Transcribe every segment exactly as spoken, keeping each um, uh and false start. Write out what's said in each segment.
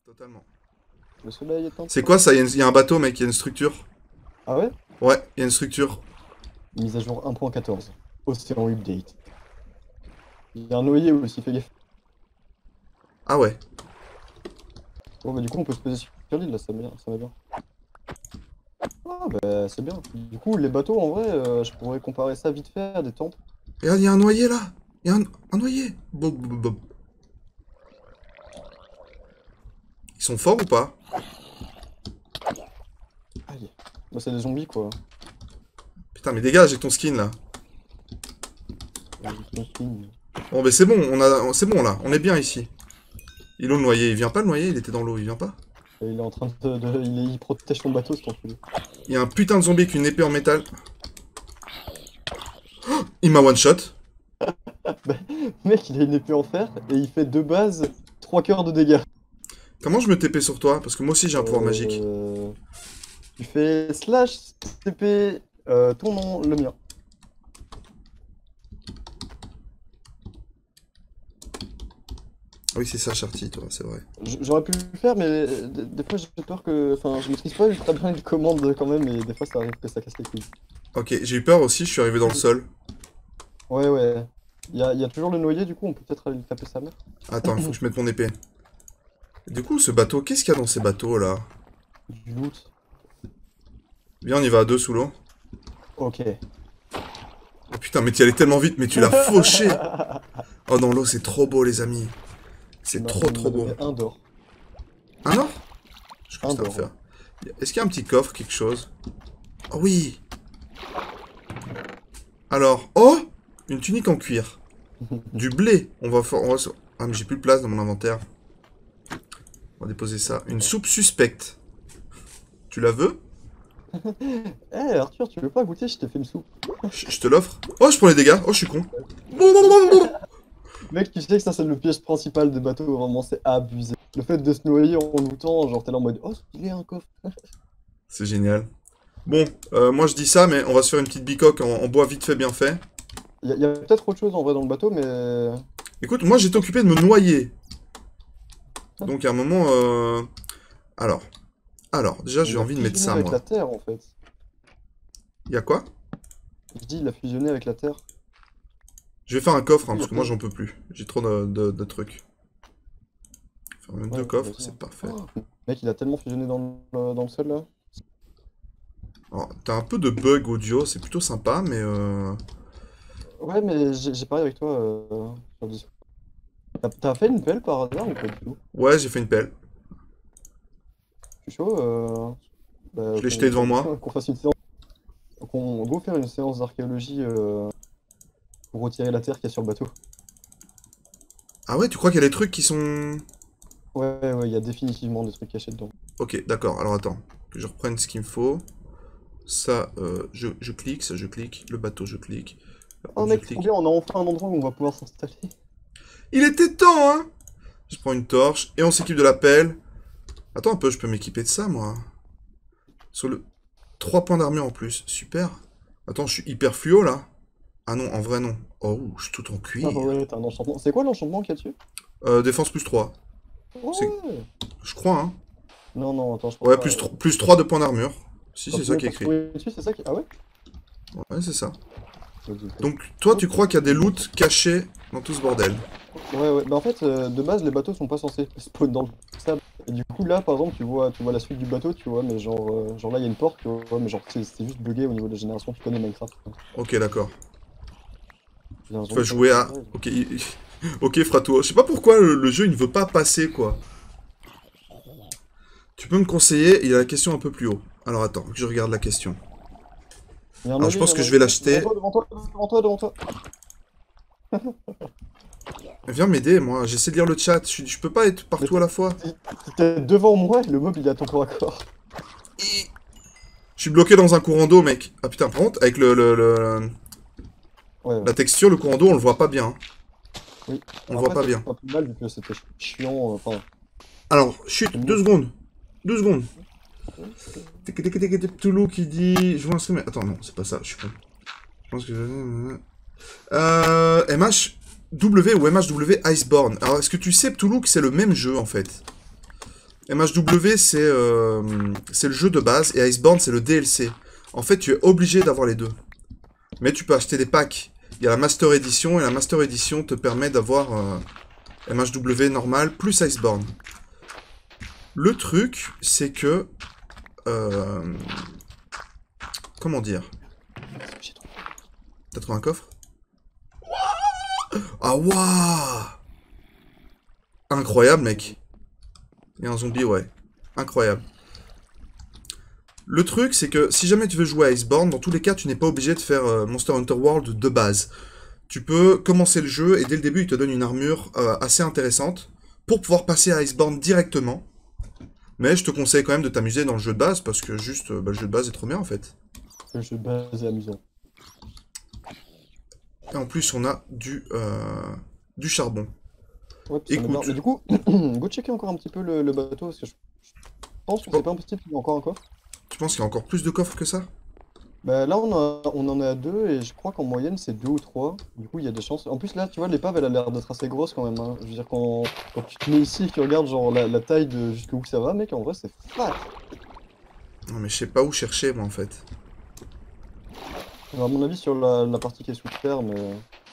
Totalement. Le soleil est en... C'est quoi ça? Il y, a une- il y a un bateau, mec, il y a une structure. Ah ouais? Ouais, il y a une structure. Mise à jour un point quatorze. Océan Update. Il y a un noyer aussi, fais gaffe. Ah ouais. Bon bah du coup on peut se poser sur l'île là, ça va bien, ça va bien. Ah bah c'est bien. Du coup les bateaux en vrai, euh, je pourrais comparer ça vite fait à des temples. Regarde, il y a un noyer là. Il y a un, un noyer. Bob, bob, bob. Ils sont forts ou pas? Aïe. Bah c'est des zombies quoi. Putain, mais dégage avec ton skin là. Ouais, ils sont finis. Bon, mais c'est bon, on a, c'est bon là, on est bien ici. Il est où le noyer? Il vient pas le noyer? Il était dans l'eau, il vient pas? Et il est en train de... de- il, est- il protège ton bateau cet enculé. Il y a un putain de zombie avec une épée en métal. Oh, il m'a one shot. Bah, mec il a une épée en fer et il fait de base trois cœurs de dégâts. Comment je me T P sur toi? Parce que moi aussi j'ai un pouvoir magique. Euh, Tu fais slash T P euh, ton nom, le mien. Oui, c'est ça, Charty, toi, c'est vrai. J- J'aurais pu le faire, mais des, des fois j'ai peur que. Enfin, je maîtrise pas ultra bien les commandes quand même, et des fois ça arrive que ça casse les couilles. Ok, j'ai eu peur aussi, je suis arrivé dans le sol. Ouais, ouais. Il y a, il y a toujours le noyer, du coup, on peut peut-être aller lui taper sa mère. Attends, il faut que je mette mon épée. Du coup, ce bateau, qu'est-ce qu'il y a dans ces bateaux là? Du loot. Viens, on y va à deux sous l'eau. Ok. Oh putain, mais tu y allais tellement vite, mais tu l'as fauché! Oh, dans l'eau, c'est trop beau, les amis. C'est Il m'a- trop, il trop m'a beau. donné un d'or. Un or? Je crois Un que c'était à d'or. faire. Est-ce qu'il y a un petit coffre, quelque chose? Oh oui! Alors, oh! Une tunique en cuir. Du blé. On va faire. On va... se- Ah, mais j'ai plus de place dans mon inventaire. On va déposer ça. Une soupe suspecte. Tu la veux? Eh Arthur, tu veux pas goûter? Je t'ai fait une soupe. Je je te l'offre. Oh, je prends les dégâts. Oh, je suis con. Mec, tu sais que ça, c'est le piège principal des bateaux, vraiment, c'est abusé. Le fait de se noyer en lootant, genre t'es là en mode oh, il y a un coffre. C'est génial. Bon, euh, moi je dis ça, mais on va se faire une petite bicoque en, en bois vite fait, bien fait. Il y a, il y a peut-être autre chose en vrai dans le bateau, mais. Écoute, moi j'étais occupé de me noyer. Donc à un moment... Euh... Alors. Alors, déjà j'ai Il a envie de mettre fusionné ça, avec moi. la terre en fait. Il y a quoi? Je dis, il a fusionné avec la terre. Je vais faire un coffre, hein, Il y a parce que moi plus- j'en peux plus. J'ai trop de, de- de trucs. Faire même Ouais, deux coffres, vas-y. c'est parfait. Oh, mec, il a tellement fusionné dans le, dans le sol là. Alors, t'as un peu de bug audio, c'est plutôt sympa, mais... Euh... Ouais, mais j'ai j'ai parlé avec toi euh, sur le Discord. T'as t'as fait une pelle par hasard ou pas du tout? Ouais, j'ai fait une pelle. Je suis chaud. Euh, bah, Je l'ai qu'on- jeté devant moi. qu'on fasse une séance. Qu'on go faire une séance d'archéologie euh, pour retirer la terre qu'il y a sur le bateau. Ah ouais, tu crois qu'il y a des trucs qui sont... Ouais, ouais, il y a définitivement des trucs cachés dedans. Ok, d'accord, alors attends. Que je reprenne ce qu'il me faut. Ça, euh, je, je clique, ça je clique. Le bateau, je clique. Oh Je mec, clique. trop bien, on a enfin un endroit où on va pouvoir s'installer. Il était temps, hein! Je prends une torche et on s'équipe de la pelle. Attends un peu, je peux m'équiper de ça, moi. Sur le... trois points d'armure en plus, super. Attends, je suis hyper fluo, là. Ah non, en vrai, non. Oh, je suis tout en Ah cuir. ouais, t'as un enchantement. C'est quoi l'enchantement qu'il y a dessus? Euh, défense plus trois. C'est- Ouais. Je crois, hein. Non, non, attends, je pense Ouais, pas. plus, tro- plus trois de points d'armure. Si, Quand c'est tu ça mets qui est pas écrit. souris dessus, c'est ça qui... Ah ouais? Ouais, c'est ça. Ok, ok. Donc, toi, tu crois qu'il y a des loots cachés dans tout ce bordel? Ouais, ouais. Bah en fait, euh, de base, les bateaux sont pas censés spawn dans le sable. Et du coup, là, par exemple, tu vois, tu vois la suite du bateau, tu vois, mais genre, euh, genre là, il y a une porte, tu vois, mais genre, c'est c'est juste bugué au niveau de la génération, tu connais Minecraft. Quoi. Ok, d'accord. Il y a un Tu vas zombie jouer à... ouais. Ok, il- ok, Frato. Je sais pas pourquoi le, le jeu, il ne veut pas passer, quoi. Tu peux me conseiller, il y a la question un peu plus haut. Alors attends, que je regarde la question. Il y a un Alors, je allié, pense il y a que un je vais allié. l'acheter. Devant toi, devant toi, devant toi, devant toi. Viens m'aider, moi. J'essaie de lire le chat. Je, suis- je peux pas être partout à la fois. T'es devant moi, le mob, il est à ton corps à corps. Je suis bloqué dans un courant d'eau, mec. Ah putain, par contre, avec le, le- le- Ouais, ouais. la texture, le courant d'eau, on le voit pas bien. Oui. On le Après, voit pas c'est bien. pas plus mal vu que c'était chiant. euh, Enfin, Alors, chut, deux secondes. Deux secondes. Tic, tic, tic, tic, Toulou qui dit... Je vois un stream... Attends, non, c'est pas ça, je suis con. Je pense que... Euh... M H W ou M H W Iceborne. Alors, est-ce que tu sais, Toulou, que c'est le même jeu, en fait? M H W, c'est euh, c'est le jeu de base, et Iceborne, c'est le D L C. En fait, tu es obligé d'avoir les deux. Mais tu peux acheter des packs. Il y a la Master Edition, et la Master Edition te permet d'avoir euh, M H W normal plus Iceborne. Le truc, c'est que... Euh, comment dire? T'as trouvé un coffre? Ah, waouh! Incroyable, mec. Il y a un zombie, ouais. Incroyable. Le truc, c'est que si jamais tu veux jouer à Iceborne, dans tous les cas, tu n'es pas obligé de faire euh, Monster Hunter World de base. Tu peux commencer le jeu et dès le début, il te donne une armure euh, assez intéressante pour pouvoir passer à Iceborne directement. Mais je te conseille quand même de t'amuser dans le jeu de base parce que juste, euh, bah, le jeu de base est trop bien en fait. Le jeu de base est amusant. Et en plus, on a du, euh, du charbon. Ouais, puis ça met bien. Écoute, Mais du coup, go checker encore un petit peu le, le bateau, parce que je, je pense que c'est pas impossible qu'il y ait encore un coffre. tu penses qu'il y a encore plus de coffres que ça? Bah là, on, a, on en est à deux, et je crois qu'en moyenne, c'est deux ou trois. Du coup, il y a des chances. En plus, là, tu vois, l'épave, elle a l'air d'être assez grosse quand même, hein. Je veux dire, quand, quand tu te mets ici et que tu regardes genre la, la taille de jusqu'où que ça va, mec, en vrai, c'est fat. Non mais je sais pas où chercher moi en fait. Alors, à mon avis, sur la, la partie qui est sous terre, mais.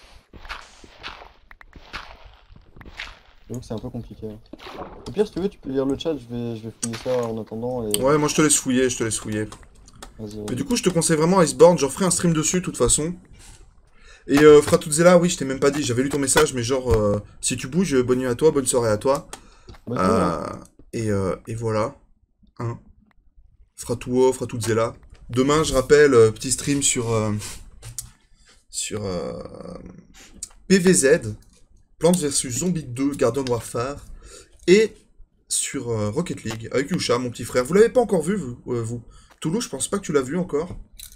J'avoue que c'est un peu compliqué. Au pire, si tu veux, tu peux lire le chat, je vais, je vais fouiller ça en attendant. Et... Ouais, moi je te laisse fouiller, je te laisse fouiller. Vas-y, Mais vas-y. du coup, je te conseille vraiment Iceborne, j'en ferai un stream dessus de toute façon. Et euh, Fratuzela, oui, je t'ai même pas dit, j'avais lu ton message, mais genre, euh, si tu bouges, bonne nuit à toi, bonne soirée à toi. Bonne nuit, hein. Euh, et, euh, et voilà. Hein. Fratuo, Fratuzela. Demain, je rappelle, euh, petit stream sur, euh, sur euh, P V Z, Plants versus. Zombies deux, Garden Warfare, et sur euh, Rocket League, avec Yusha, mon petit frère. Vous l'avez pas encore vu, vous, euh, vous Toulouse, je pense pas que tu l'as vu encore.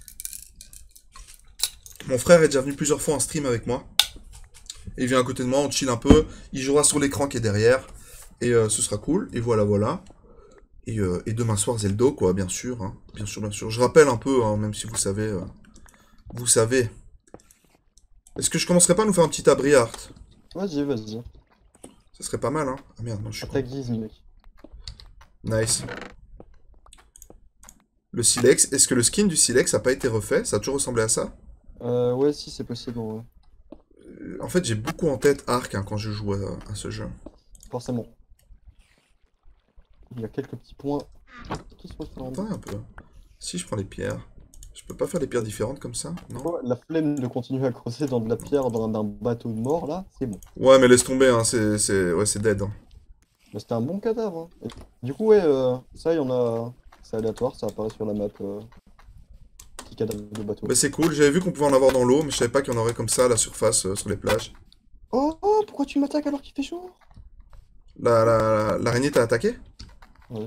Mon frère est déjà venu plusieurs fois en stream avec moi. Il vient à côté de moi, on chill un peu. Il jouera sur l'écran qui est derrière. Et euh, ce sera cool. Et voilà, voilà. Et, euh, et demain soir, Zeldo, quoi, bien sûr. Hein. Bien sûr, bien sûr. Je rappelle un peu, hein, même si vous savez. Euh, vous savez. Est-ce que je commencerai pas à nous faire un petit abri art? Vas-y, vas-y. Ça serait pas mal, hein. Ah merde, non, je suis con. Attaque guise, mec. Nice. Le Silex. Est-ce que le skin du Silex a pas été refait? Ça a toujours ressemblé à ça? Euh, ouais, si, c'est possible, en vrai. Euh, En fait, j'ai beaucoup en tête Ark hein, quand je joue à, à ce jeu. Forcément. Il y a quelques petits points qui se ressemblent. Attends un peu. Si je prends les pierres, je peux pas faire des pierres différentes comme ça? Non? Oh, la flemme de continuer à creuser dans de la pierre dans un bateau de mort, là, c'est bon. Ouais, mais laisse tomber, hein, c'est, c'est, ouais, c'est dead. Hein. Mais c'était un bon cadavre, hein. Et du coup, ouais, euh, ça, il y en a... C'est aléatoire, ça apparaît sur la map. Euh... Petit cadavre de bateau. Bah c'est cool, j'avais vu qu'on pouvait en avoir dans l'eau, mais je savais pas qu'il y en aurait comme ça à la surface, euh, sur les plages. Oh, oh, pourquoi tu m'attaques alors qu'il fait chaud? La, la, l'araignée t'a attaqué? Ouais.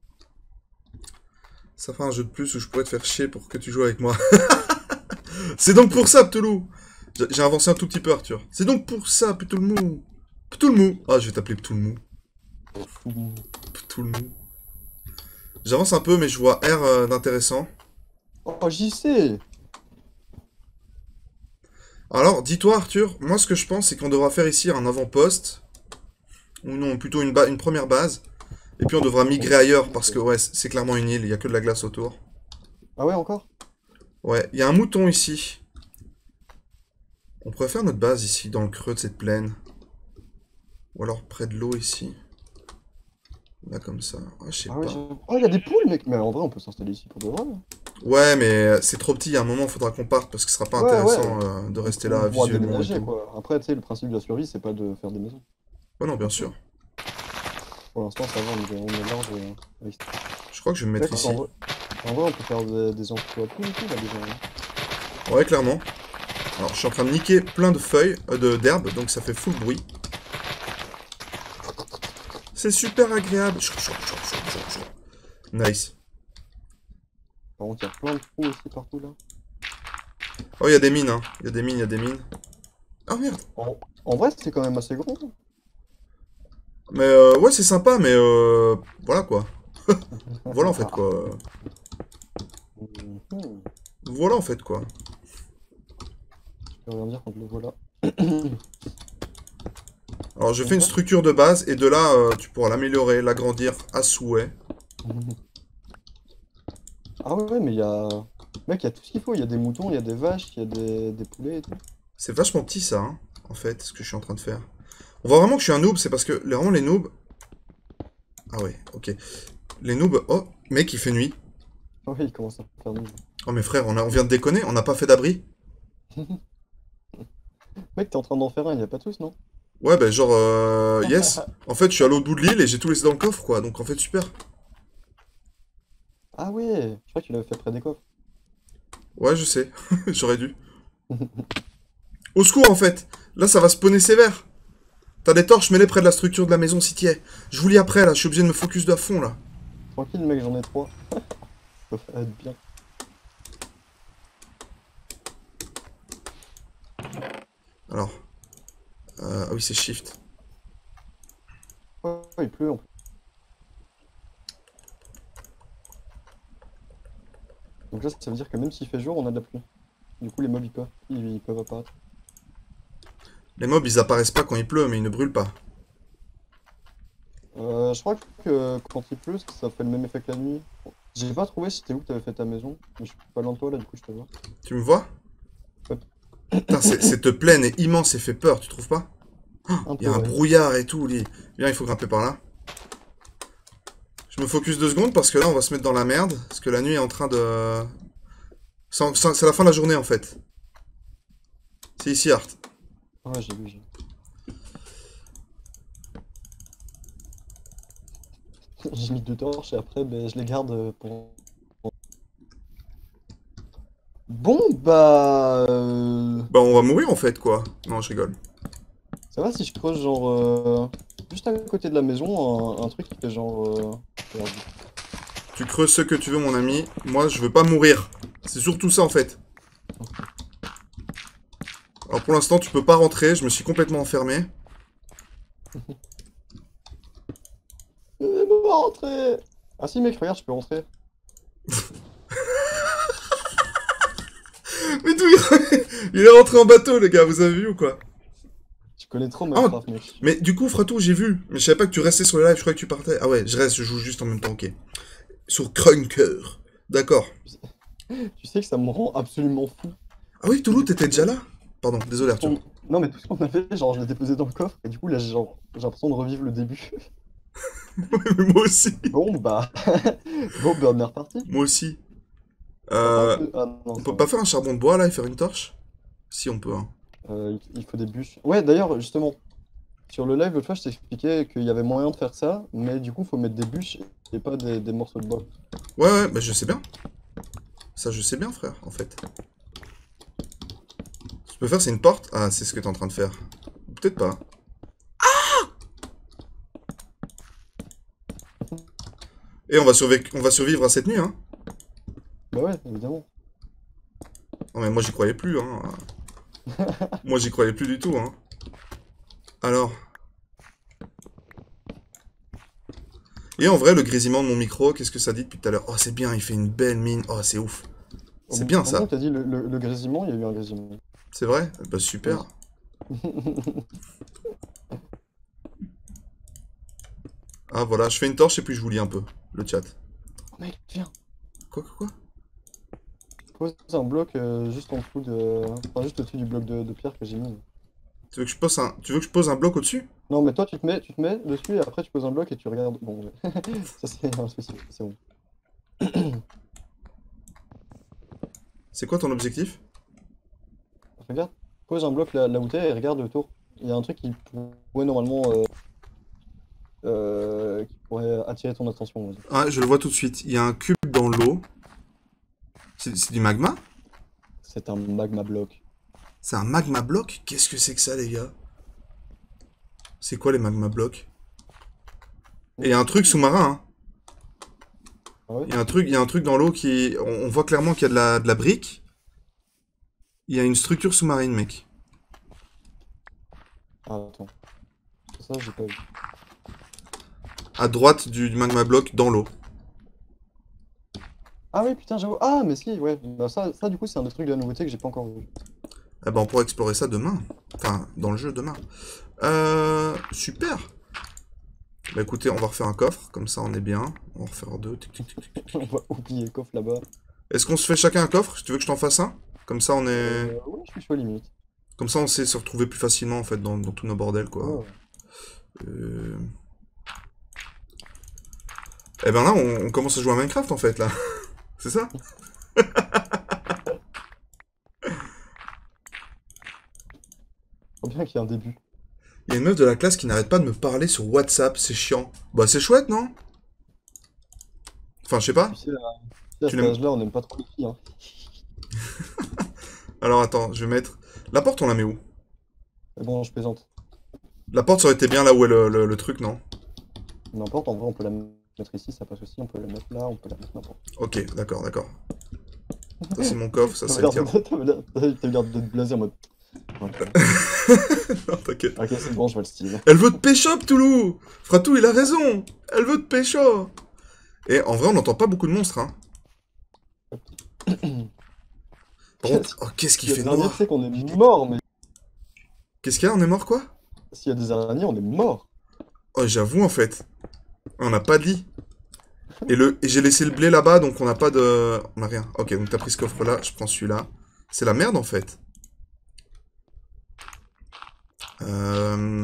Ça fera un jeu de plus où je pourrais te faire chier pour que tu joues avec moi. C'est donc pour ça, Ptoulou. J'ai j'ai avancé un tout petit peu, Arthur. C'est donc pour ça, Ptoulmou. Ptoulmou. Ah, je vais t'appeler Ptoulmou. Ouh. Ptoulmou. J'avance un peu, mais je vois R euh, d'intéressant. Oh, j'y sais. Alors, dis-toi, Arthur, moi ce que je pense, c'est qu'on devra faire ici un avant-poste. Ou non, plutôt une, ba- une première base. Et puis on devra migrer ailleurs, parce que ouais, c- c'est clairement une île, il y a que de la glace autour. Ah ouais, encore? Ouais, il y a un mouton ici. On pourrait faire notre base ici, dans le creux de cette plaine. Ou alors près de l'eau ici. Là, comme ça. Ouais, je sais Ah ouais, pas. j'avoue. Oh, il y a des poules, mec. Mais en vrai, on peut s'installer ici pour de vrai, hein. Ouais, mais c'est trop petit, à un moment, il faudra qu'on parte, parce que ce sera pas Ouais, intéressant ouais. euh, de rester On là pourra visuellement et déménager, tout. quoi. Après, tu sais, le principe de la survie, c'est pas de faire des maisons. Ouais, non, bien sûr. Pour l'instant, ça va, on est, on est large. euh, avec- Je crois que je vais me mettre Mec, ici. en vrai, en vrai, on peut faire des, des emplois poules et tout, là, déjà, hein. Ouais, clairement. Alors, je suis en train de niquer plein de feuilles, euh, de d'herbes, donc ça fait full bruit. C'est super agréable. Chou, chou, chou, chou, chou, chou. Nice. Par contre, il y a plein de trous aussi partout, là. Oh, il y a des mines, hein. Il y a des mines, il y a des mines. Oh, merde. En, en vrai, c'est quand même assez grand. Mais, euh, ouais, c'est sympa, mais, euh, voilà, quoi. Voilà, en fait, quoi. Mhm. Voilà, en fait, quoi. Je peux rien dire contre le voilà. Alors, je fais une Ouais. structure de base, et de là, euh, tu pourras l'améliorer, l'agrandir à souhait. Ah ouais, ouais, mais il y a... Mec, il y a tout ce qu'il faut. Il y a des moutons, il y a des vaches, il y a des, des poulets et tout. C'est vachement petit, ça, hein, en fait, ce que je suis en train de faire. On voit vraiment que je suis un noob, c'est parce que, les- vraiment, les noobs... Ah ouais, ok. Les noobs... Oh, mec, il fait nuit. Ouais, il commence à faire nuit. Oh, mes frères, on, a- on vient de déconner, on n'a pas fait d'abri. Mec, t'es en train d'en faire un, il y a pas tous, non? Ouais, ben, genre, euh, yes. En fait, je suis à l'autre bout de l'île, et j'ai tout laissé dans le coffre, quoi, donc en fait, super. Ah ouais, je crois que tu l'avais fait près des coffres. Ouais, je sais, j'aurais dû. Au secours, en fait. Là, ça va spawner sévère. T'as des torches, mets-les près de la structure de la maison si t'y es. Je vous lis après, là. Je suis obligé de me focus de à fond, là. Tranquille, mec, j'en ai trois. Ça va être bien. Alors. Euh, ah oui, c'est shift. Ouais, ouais, il pleut en plus. Donc là, ça veut dire que même s'il fait jour, on a de la pluie. Du coup, les mobs, ils peuvent, ils, ils peuvent apparaître. Les mobs, ils apparaissent pas quand il pleut, mais ils ne brûlent pas. Euh, je crois que quand il pleut, ça fait le même effet que la nuit. J'ai pas trouvé c'était où que t'avais fait ta maison, mais je suis pas loin de toi là, du coup je te vois. Tu me vois? Ouais. Putain, c'est- cette plaine est immense et fait peur, tu trouves pas? Un Il y peu, a un ouais. brouillard et tout, lui. Bien, il faut grimper par là. Je me focus deux secondes parce que là, on va se mettre dans la merde. Parce que la nuit est en train de... C'est c'est la fin de la journée, en fait. C'est ici, Art. Ouais, j'ai vu, j'ai vu. J'ai mis deux torches et après, ben, je les garde pour... Bon, bah... euh, Bah, on va mourir, en fait, quoi. Non, je rigole. Ça va si je creuse genre... euh, juste à côté de la maison, un, un truc qui fait genre... euh, merde. Tu creuses ce que tu veux, mon ami. Moi, je veux pas mourir. C'est surtout ça, en fait. Alors, pour l'instant, tu peux pas rentrer. Je me suis complètement enfermé. Euh, bon, rentrer. Ah si mec, regarde, je peux rentrer. Mais d'où il... il est rentré en bateau, les gars. Vous avez vu ou quoi? Tu connais trop Ah, Minecraft, mec. mais du coup, Fratou, j'ai vu. Mais je savais pas que tu restais sur le live. Je croyais que tu partais. Ah ouais, je reste. Je joue juste en même temps, ok. Sur Krunker. D'accord. Tu sais que ça me rend absolument fou. Ah oui, Toulouse, t'étais déjà là? Pardon, désolé, Arthur. On- Non mais tout ce qu'on a fait, genre je l'ai déposé dans le coffre et du coup là j'ai genre j'ai l'impression de revivre le début. Moi aussi. Bon bah bon bah on est reparti. Moi aussi. Par Euh, contre, ah non, on ça peut va. pas faire un charbon de bois là et faire une torche? Si, on peut, hein. Euh, il il faut des bûches. Ouais d'ailleurs justement sur le live l'autre fois je t'expliquais qu'il y avait moyen de faire ça, mais du coup faut mettre des bûches et pas des, des morceaux de bois. Ouais, ouais, bah je sais bien. Ça, je sais bien, frère, en fait. Ce que je peux faire, c'est une porte. Ah, c'est ce que t'es en train de faire. Peut-être pas. Et on va, survi- on va survivre à cette nuit, hein. Bah ouais évidemment. Non, mais moi, j'y croyais plus, hein. Moi, j'y croyais plus du tout, hein. Alors. Et en vrai, le grésillement de mon micro, qu'est-ce que ça dit depuis tout à l'heure? Oh, c'est bien, il fait une belle mine. Oh, c'est ouf. C'est bien, Pardon, ça. t'as dit le, le, le grésillement, il y a eu un grésillement. C'est vrai? Bah, super. Ah, voilà, je fais une torche et puis je vous lis un peu le chat. Oh, mec, viens. Quoi, quoi, quoi? Pose un bloc euh, juste en dessous de. Enfin, juste au-dessus du bloc de, de pierre que j'ai mis. Tu veux que je pose un, tu veux que je pose un bloc au-dessus? Non, mais toi, tu te mets, tu te mets dessus et après, tu poses un bloc et tu regardes. Bon, ouais. Ça, c'est un souci. C'est bon. C'est quoi ton objectif? Regarde. Pose un bloc là, là où t'es et regarde autour. Il y a un truc qui pourrait normalement. Euh, euh, qui pourrait attirer ton attention, on va dire. Ah, je le vois tout de suite. Il y a un cube dans l'eau. C'est c'est du magma? C'est un magma bloc. C'est un magma bloc? Qu'est-ce que c'est que ça, les gars? C'est quoi les magma blocs? Et il y a un truc sous-marin, hein. Ah ouais? Il y a un truc, il y a un truc dans l'eau qui... On, on voit clairement qu'il y a de la, de la brique. Il y a une structure sous-marine, mec. Ah, attends. Ça, j'ai pas vu. À droite du, du magma bloc, dans l'eau. Ah oui, putain, j'avoue. Ah, mais si, ouais. Bah, ça, ça, du coup, c'est un des trucs de la nouveauté que j'ai pas encore vu. Eh ben, on pourra explorer ça demain. Enfin, dans le jeu demain. Euh, super. Bah écoutez, on va refaire un coffre, comme ça on est bien. On va en refaire deux. Tic, tic, tic, tic, tic. On va oublier le coffre là-bas. Est-ce qu'on se fait chacun un coffre? Tu veux que je t'en fasse un? Comme ça on est... Euh, ouais, je suis chaud limite. Comme ça on sait se retrouver plus facilement en fait dans, dans tous nos bordels quoi. Ouais. Euh... Eh ben là on, on commence à jouer à Minecraft en fait là. C'est ça? Faut bien qu'il y ait un début. Il y a une meuf de la classe qui n'arrête pas de me parler sur WhatsApp, c'est chiant. Bah c'est chouette non? Enfin je sais pas. Tu sais, à, tu sais, à Tu cet l'aimes- âge-là, on n'aime pas trop les filles. Hein. Alors attends, je vais mettre... La porte on la met où? Mais bon, je plaisante. La porte ça aurait été bien là où est le, le- le truc non? N'importe, en vrai, on peut la mettre ici, ça passe aussi. On peut la mettre là, on peut la mettre n'importe. Ok, d'accord, d'accord. Ça c'est mon coffre, ça T'as c'est l'air le tien. de- t'as l'air t'as l'air d'être blasé en mode. Ok, Non, t'inquiète. Ok, c'est bon, je vois le style. Elle veut te pécho, Ptoulou! Fratou, il a raison! Elle veut te pécho! Et en vrai, on n'entend pas beaucoup de monstres, hein. Par contre, oh, qu'est-ce qu'il S'il y a fait des araignées, noir! tu sais qu'on est mort, mais Qu'est-ce qu'il y a? On est mort, quoi? s'il y a des araignées, on est mort. Oh, j'avoue, en fait. On n'a pas de lit. Et, le... Et j'ai laissé le blé là-bas, donc on n'a pas de... On n'a rien. Ok, donc t'as pris ce coffre-là, je prends celui-là. C'est la merde, en fait. Euh...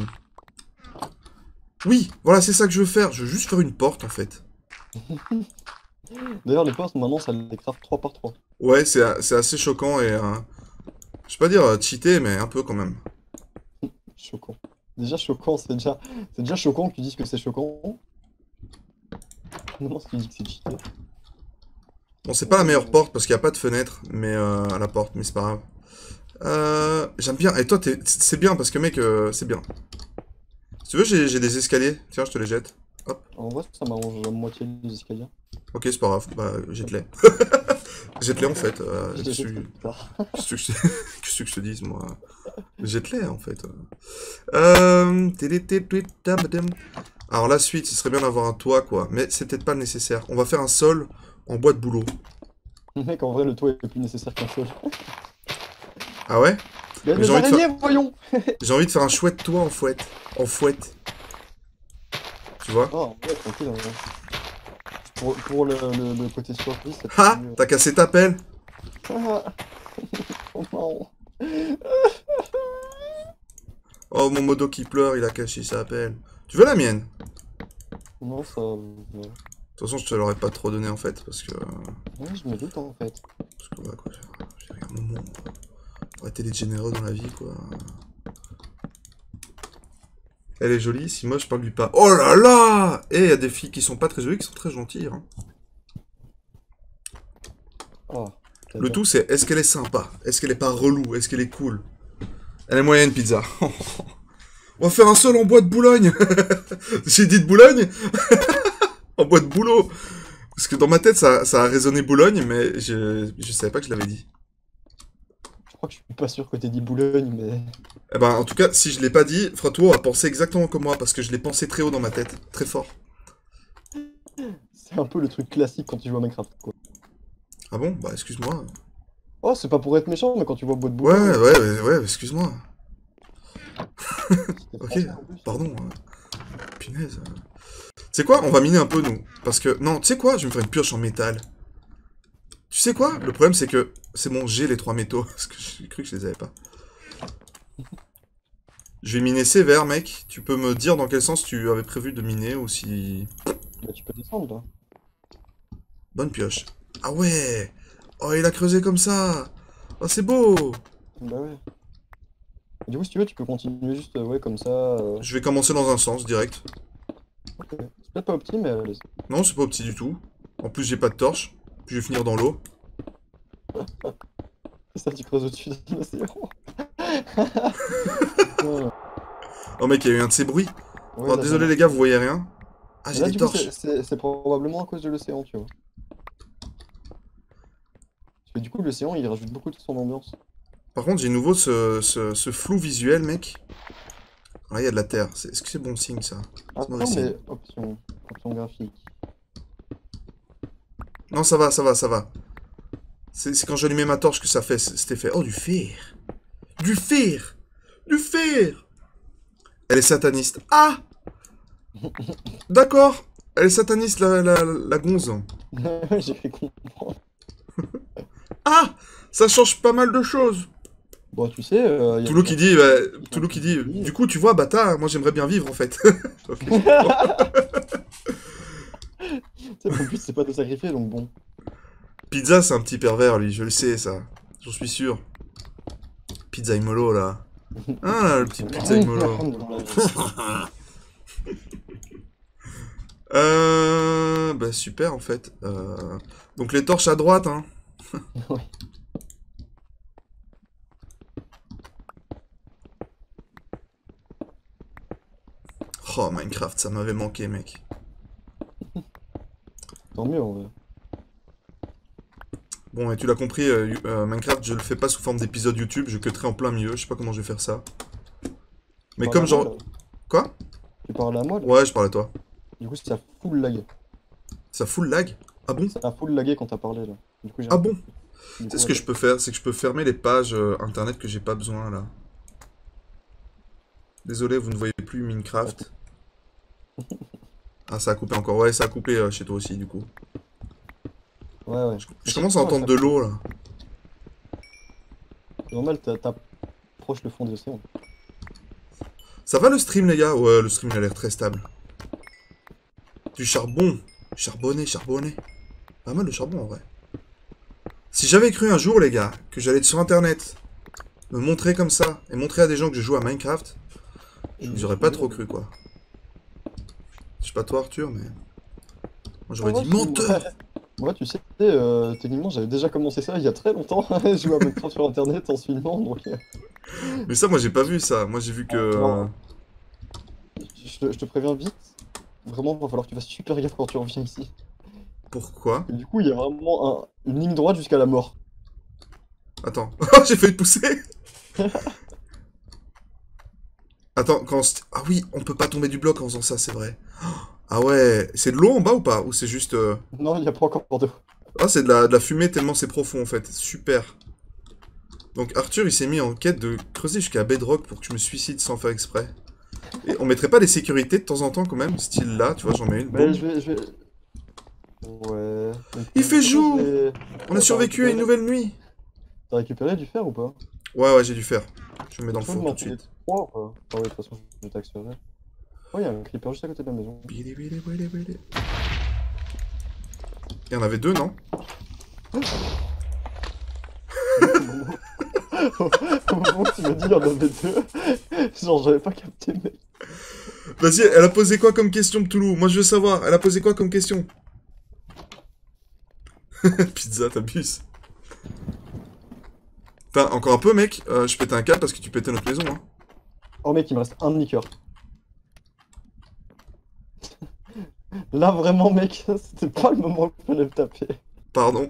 Oui, voilà, c'est ça que je veux faire. Je veux juste faire une porte, en fait. D'ailleurs, les portes, maintenant, ça les craft trois par trois. Ouais, c'est a- c'est assez choquant et... euh, Je vais pas dire euh, cheaté, mais un peu quand même. Choquant. Déjà, choquant, c'est déjà... c'est déjà choquant que tu dises que c'est choquant. Non, si tu dis que c'est cheaté. Bon, c'est pas la meilleure porte parce qu'il n'y a pas de fenêtre mais euh, à la porte, mais c'est pas grave. Euh, J'aime bien. Et toi, t'es- c'est bien parce que, mec, euh, c'est bien. Si tu veux, j'ai j'ai des escaliers. Tiens, je te les jette. En vrai, ça m'arrange la moitié des escaliers. Ok, c'est pas grave. Bah, jette-les. Jette-les en fait. Euh, Je Qu'est-ce les que jette plus tard. qu'est-ce que je qu'est-ce que je te dise, moi? Jette-les en fait. Euh... télététuitabadam. Alors, la suite, ce serait bien d'avoir un toit, quoi. Mais c'est peut-être pas nécessaire. On va faire un sol en bois de bouleau. Mec, en vrai, le toit est plus nécessaire qu'un sol. Ah ouais? Il y a Mais des j'ai envie de araignées, voyons! J'ai envie de faire un chouette toit en fouette. En fouette. Tu vois? Ah, en vrai, tranquille, en vrai. Pour, pour le, le, le côté surprise, c'est Ha! mieux. T'as cassé ta pelle? Ah, oh non. Oh, mon modo qui pleure, il a caché sa pelle. Tu veux la mienne? Non, ça... ouais. De toute façon, je te l'aurais pas trop donné en fait, parce que... Ouais, je me doute, en fait. Parce que voilà quoi, j'ai j'ai un moment... Faut arrêter d'être généreux dans la vie, quoi. Elle est jolie, si moche, parle-lui pas. Oh là là! Et il y a des filles qui sont pas très jolies, qui sont très gentilles. Hein. Ah, Le tout, c'est est-ce qu'elle est sympa? Est-ce qu'elle est pas relou? Est-ce qu'elle est cool? Elle est moyenne, pizza. On va faire un sol en bois de Boulogne. J'ai dit de Boulogne? En bois de boulot. Parce que dans ma tête, ça, ça a résonné Boulogne, mais je, je savais pas que je l'avais dit. Je crois que je suis pas sûr que t'aies dit Boulogne, mais... Eh ben, en tout cas, si je l'ai pas dit, Fratou a pensé exactement comme moi, parce que je l'ai pensé très haut dans ma tête. Très fort. C'est un peu le truc classique quand tu joues à Minecraft, quoi. Ah bon? Bah, excuse-moi. Oh, c'est pas pour être méchant, mais quand tu vois bois de Ouais, Boulogne... ouais, ouais, ouais, excuse-moi. c'était Ok, français, en plus. pardon. euh, Punaise. C'est quoi? On va miner un peu, nous. Parce que, non, tu sais quoi? Je vais me faire une pioche en métal. Tu sais quoi? Le problème, c'est que c'est bon, j'ai les trois métaux. Parce que j'ai cru que je les avais pas. Je vais miner sévère, mec. Tu peux me dire dans quel sens tu avais prévu de miner ou si... Bah, tu peux descendre, là. Bonne pioche. Ah ouais! Oh, il a creusé comme ça! Oh, c'est beau! Bah ouais. Et du coup, si tu veux, tu peux continuer juste, euh, ouais, comme ça... euh, Je vais commencer dans un sens, direct. ok. C'est peut-être pas opti, mais allez. Non, c'est pas petit du tout. En plus, j'ai pas de torche. Puis je vais finir dans l'eau. C'est ça, tu creuses au-dessus de l'océan. Ouais, Oh, mec, il y a eu un de ces bruits. ouais, Oh, là, désolé, ça- les gars, vous voyez rien? Ah, Mais j'ai là, des du coup, torches. c'est- c'est c'est probablement à cause de l'océan, tu vois. Parce que du coup, l'océan, il rajoute beaucoup de son ambiance. Par contre, j'ai nouveau ce, ce, ce flou visuel, mec. Là, il y a de la terre. C'est- Est-ce que c'est bon signe, ça? C'est mauvais Attends, signe. mais option, option graphique. Non, ça va, ça va, ça va. C'est c'est quand j'allumais ma torche que ça fait c- cet effet. Oh, du fer! Du fer. Du fer. Elle est sataniste. Ah. D'accord. Elle est sataniste, la, la, la gonze. J'ai cru comprendre. Ah. Ça change pas mal de choses. Bon, tu sais... Euh, y a Toulou qui dit, bah, Toulou qui dit, Oui. du coup, tu vois, bâtard, moi j'aimerais bien vivre en fait. Ok. Tu sais, mon but, c'est pas de sacrifier, donc bon. Pizza, c'est un petit pervers, lui, je le sais, ça. J'en suis sûr. Pizza Imolo, là. Ah, là, le petit Pizza Imolo. Euh... Bah, super, en fait. Euh... Donc, les torches à droite, hein. Oui. Oh, Minecraft, ça m'avait manqué, mec. Tant mieux, en vrai. Bon, et tu l'as compris, euh, euh, Minecraft, je le fais pas sous forme d'épisode YouTube, je cutterai en plein milieu, je sais pas comment je vais faire ça. Mais Tu comme parles à moi, genre... là Quoi? Tu parles à moi, là Ouais, je parle à toi. Du coup, ça full lag. Ça fout le lag? Ah bon? Ça a full lagué quand t'as parlé, là. Du coup, j'ai Ah un- bon? du Tu sais coup, ce que attends. je peux faire, c'est que je peux fermer les pages euh, internet que j'ai pas besoin là. Désolé, vous ne voyez plus Minecraft. Ah, ça a coupé encore. Ouais, ça a coupé euh, chez toi aussi du coup. Ouais, ouais. Je, Mais je c'est commence à quoi, entendre ça de l'eau là. C'est normal, t'as- t'approches le fond de l'océan. Ça va le stream les gars? Ouais, le stream il a l'air très stable. Du charbon. Charbonné, charbonné. Pas mal de charbon en vrai. Si j'avais cru un jour les gars, que j'allais être sur internet, me montrer comme ça, et montrer à des gens que je joue à Minecraft, je vous aurais pas trop cru quoi. Je sais pas toi Arthur, mais... Moi j'aurais Ah, dit moi, menteur. Moi, tu sais, euh, techniquement, j'avais déjà commencé ça il y a très longtemps. Je jouais à Minecraft sur internet en se filmant, donc... euh, Mais ça moi j'ai pas vu ça. Moi j'ai vu que... Alors, je, te, je te préviens vite. Vraiment, va falloir que tu fasses super gaffe quand tu reviens ici. Pourquoi? Et du coup, il y a vraiment un- une ligne droite jusqu'à la mort. Attends, j'ai failli pousser. Attends, quand... on se- Ah oui, on peut pas tomber du bloc en faisant ça, c'est vrai. Ah ouais, c'est de l'eau en bas ou pas? Ou c'est juste... euh, Non, il n'y a pas encore d'eau. Ah, c'est de la, de la fumée tellement c'est profond en fait. Super. Donc Arthur, il s'est mis en quête de creuser jusqu'à Bedrock pour que je me suicide sans faire exprès. Et on mettrait pas des sécurités de temps en temps quand même, style là, tu vois, j'en mets une. Mais Boum. je vais... Je vais... Ouais... Donc, Il fait euh, jour. je vais- On a T'as survécu à une récupéré- nouvelle nuit. T'as récupéré du fer ou pas? Ouais, ouais, j'ai dû faire. Je me mets dans le Tu peux four m'en tout de filer suite. trois ou pas? Ah ouais, de toute façon, je vais t'accélérer. Oh, il y a un creeper juste à côté de la maison. Bili, bili, bili, bili. Il y en avait deux, non? Au moment où tu m'as dit il y en avait deux, genre j'avais pas capté, mais... Vas-y, elle a posé quoi comme question, Toulouse? Moi je veux savoir, elle a posé quoi comme question? Pizza, t'abuses. Putain, encore un peu, mec. Euh, je pétais un câble parce que tu pétais notre maison, hein. Oh mec, il me reste un demi-cœur. Là vraiment mec, c'était pas le moment qu'il fallait me taper. Pardon.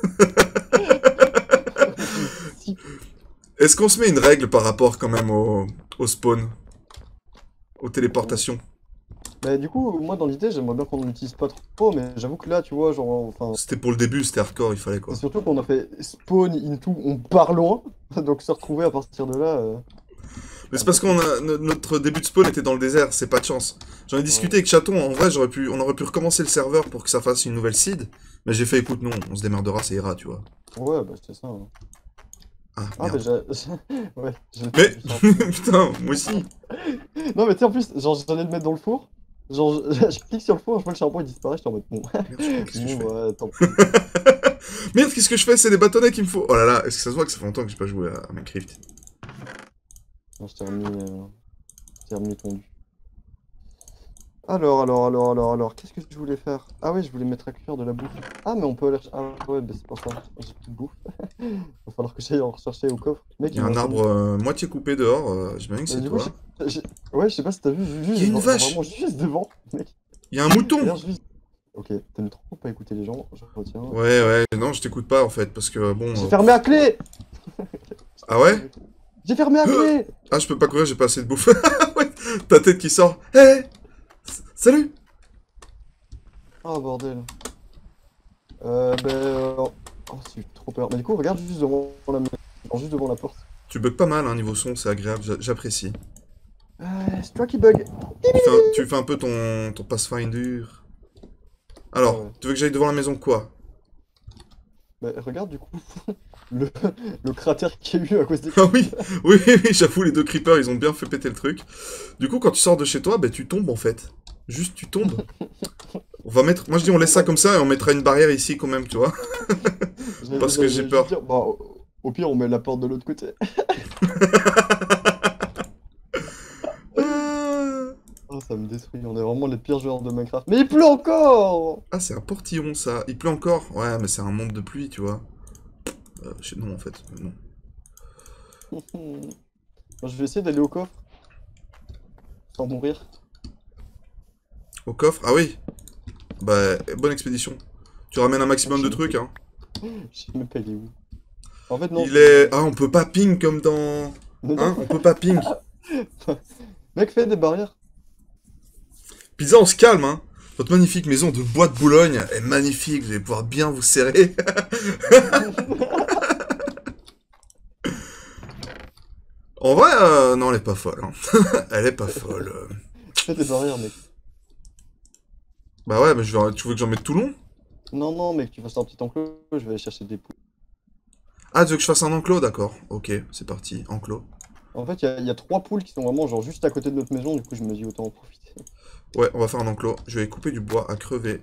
Si. Est-ce qu'on se met une règle par rapport quand même au, au spawn? Aux téléportations? Bah du coup, moi dans l'idée, j'aimerais bien qu'on l'utilise pas trop, mais j'avoue que là, tu vois, genre, enfin... C'était pour le début, c'était hardcore, il fallait quoi. C'est surtout qu'on a fait spawn into, on part loin, donc se retrouver à partir de là... euh, Mais c'est parce qu'on a no- notre début de spawn était dans le désert, c'est pas de chance. J'en ai discuté avec Chaton, en vrai j'aurais pu, on aurait pu recommencer le serveur pour que ça fasse une nouvelle seed, mais j'ai fait écoute non, on se démerdera, ça ira, tu vois. Ouais, bah c'est ça. hein. Ah Ah bah merde. j'ai... Ouais, j'ai... Mais putain, moi aussi. Non mais tu sais en plus, genre j'allais le mettre dans le four, genre je, je clique sur le four, je vois le charbon il disparaît, je suis en mode bon. Merde, je- qu'est-ce que je Bon, fais? ouais, tant pis. Merde, qu'est-ce que je fais? C'est des bâtonnets qu'il me faut. Oh là là, est-ce que ça se voit que ça fait longtemps que j'ai pas joué à Minecraft? Non, je t'ai remis, euh, je t'ai remis tondu. Alors, alors, alors, alors, alors, qu'est-ce que je voulais faire? Ah oui, je voulais mettre à cuire de la bouffe. Ah mais on peut aller... Ah ouais, bah c'est pour ça, j'ai plus de bouffe. Va falloir que j'aille en rechercher au coffre. Mec, Il y a me un reste arbre euh, moitié coupé dehors, euh, j'imagine que Euh, c'est du coup, toi. j'ai- j'ai- ouais, je sais pas si t'as vu, ju- juste Il y a une devant- vache. vraiment juste devant, mec. Il y a un mouton. D'ailleurs, juste... Ok, t'aimes trop pas écouter les gens, je retiens. Ouais, ouais, non, je t'écoute pas en fait, parce que bon... J'ai euh, fermé à clé! Ah ouais? J'ai fermé à clé! Ah, je peux pas courir, j'ai pas assez de bouffe. Ouais, ta tête qui sort. Hé hey, salut. Oh bordel. Euh, ben... euh, Oh, c'est trop peur. Mais du coup, regarde juste devant la maison, genre juste devant la porte. Tu bugs pas mal, hein, niveau son, c'est agréable, j'a- j'apprécie. Euh, c'est toi qui bug. Tu fais, un, tu fais un peu ton, ton Pathfinder. Alors, Ah ouais. tu veux que j'aille devant la maison quoi? Bah, regarde du coup le, le cratère qu'il y a eu à cause des Ah oui, oui, oui, oui, j'avoue, les deux creepers, ils ont bien fait péter le truc. Du coup, quand tu sors de chez toi, bah, tu tombes en fait. Juste, tu tombes. On va mettre... Moi, je dis, on laisse ça comme ça et on mettra une barrière ici quand même, tu vois. J'allais- Parce que j'allais j'ai juste peur. dire, bah, au, au pire, on met la porte de l'autre côté. Ah, Oh, ça me détruit. On est vraiment les pires joueurs de Minecraft. Mais il pleut encore! Ah, c'est un portillon, ça. Il pleut encore. Ouais, mais c'est un monde de pluie, tu vois. Euh, je- Non, en fait, euh, non. Moi, je vais essayer d'aller au coffre sans mourir. Au coffre? Ah oui. Bah, bonne expédition. Tu ramènes un maximum de Je trucs, hein. sais même pas il est où. En fait, non. Il est... Ah, on peut pas ping comme dans... Non, Hein? non. On peut pas ping. Mec, fais des barrières. Pizza, on se calme, hein. Votre magnifique maison de bois de Boulogne est magnifique. Vous allez pouvoir bien vous serrer. En vrai, euh, non, elle est pas folle. Hein. Elle est pas folle. euh. Fais des barrières, mec. Bah ouais, mais je vais... tu veux que j'en mette tout long? Non, non, mec, tu fasses un petit enclos. Je vais aller chercher des poules. Ah, tu veux que je fasse un enclos? D'accord. Ok, c'est parti. Enclos. En fait, il y, a- il y a trois poules qui sont vraiment genre juste à côté de notre maison. Du coup, je me dis autant en profiter. Ouais, on va faire un enclos. Je vais couper du bois à crever.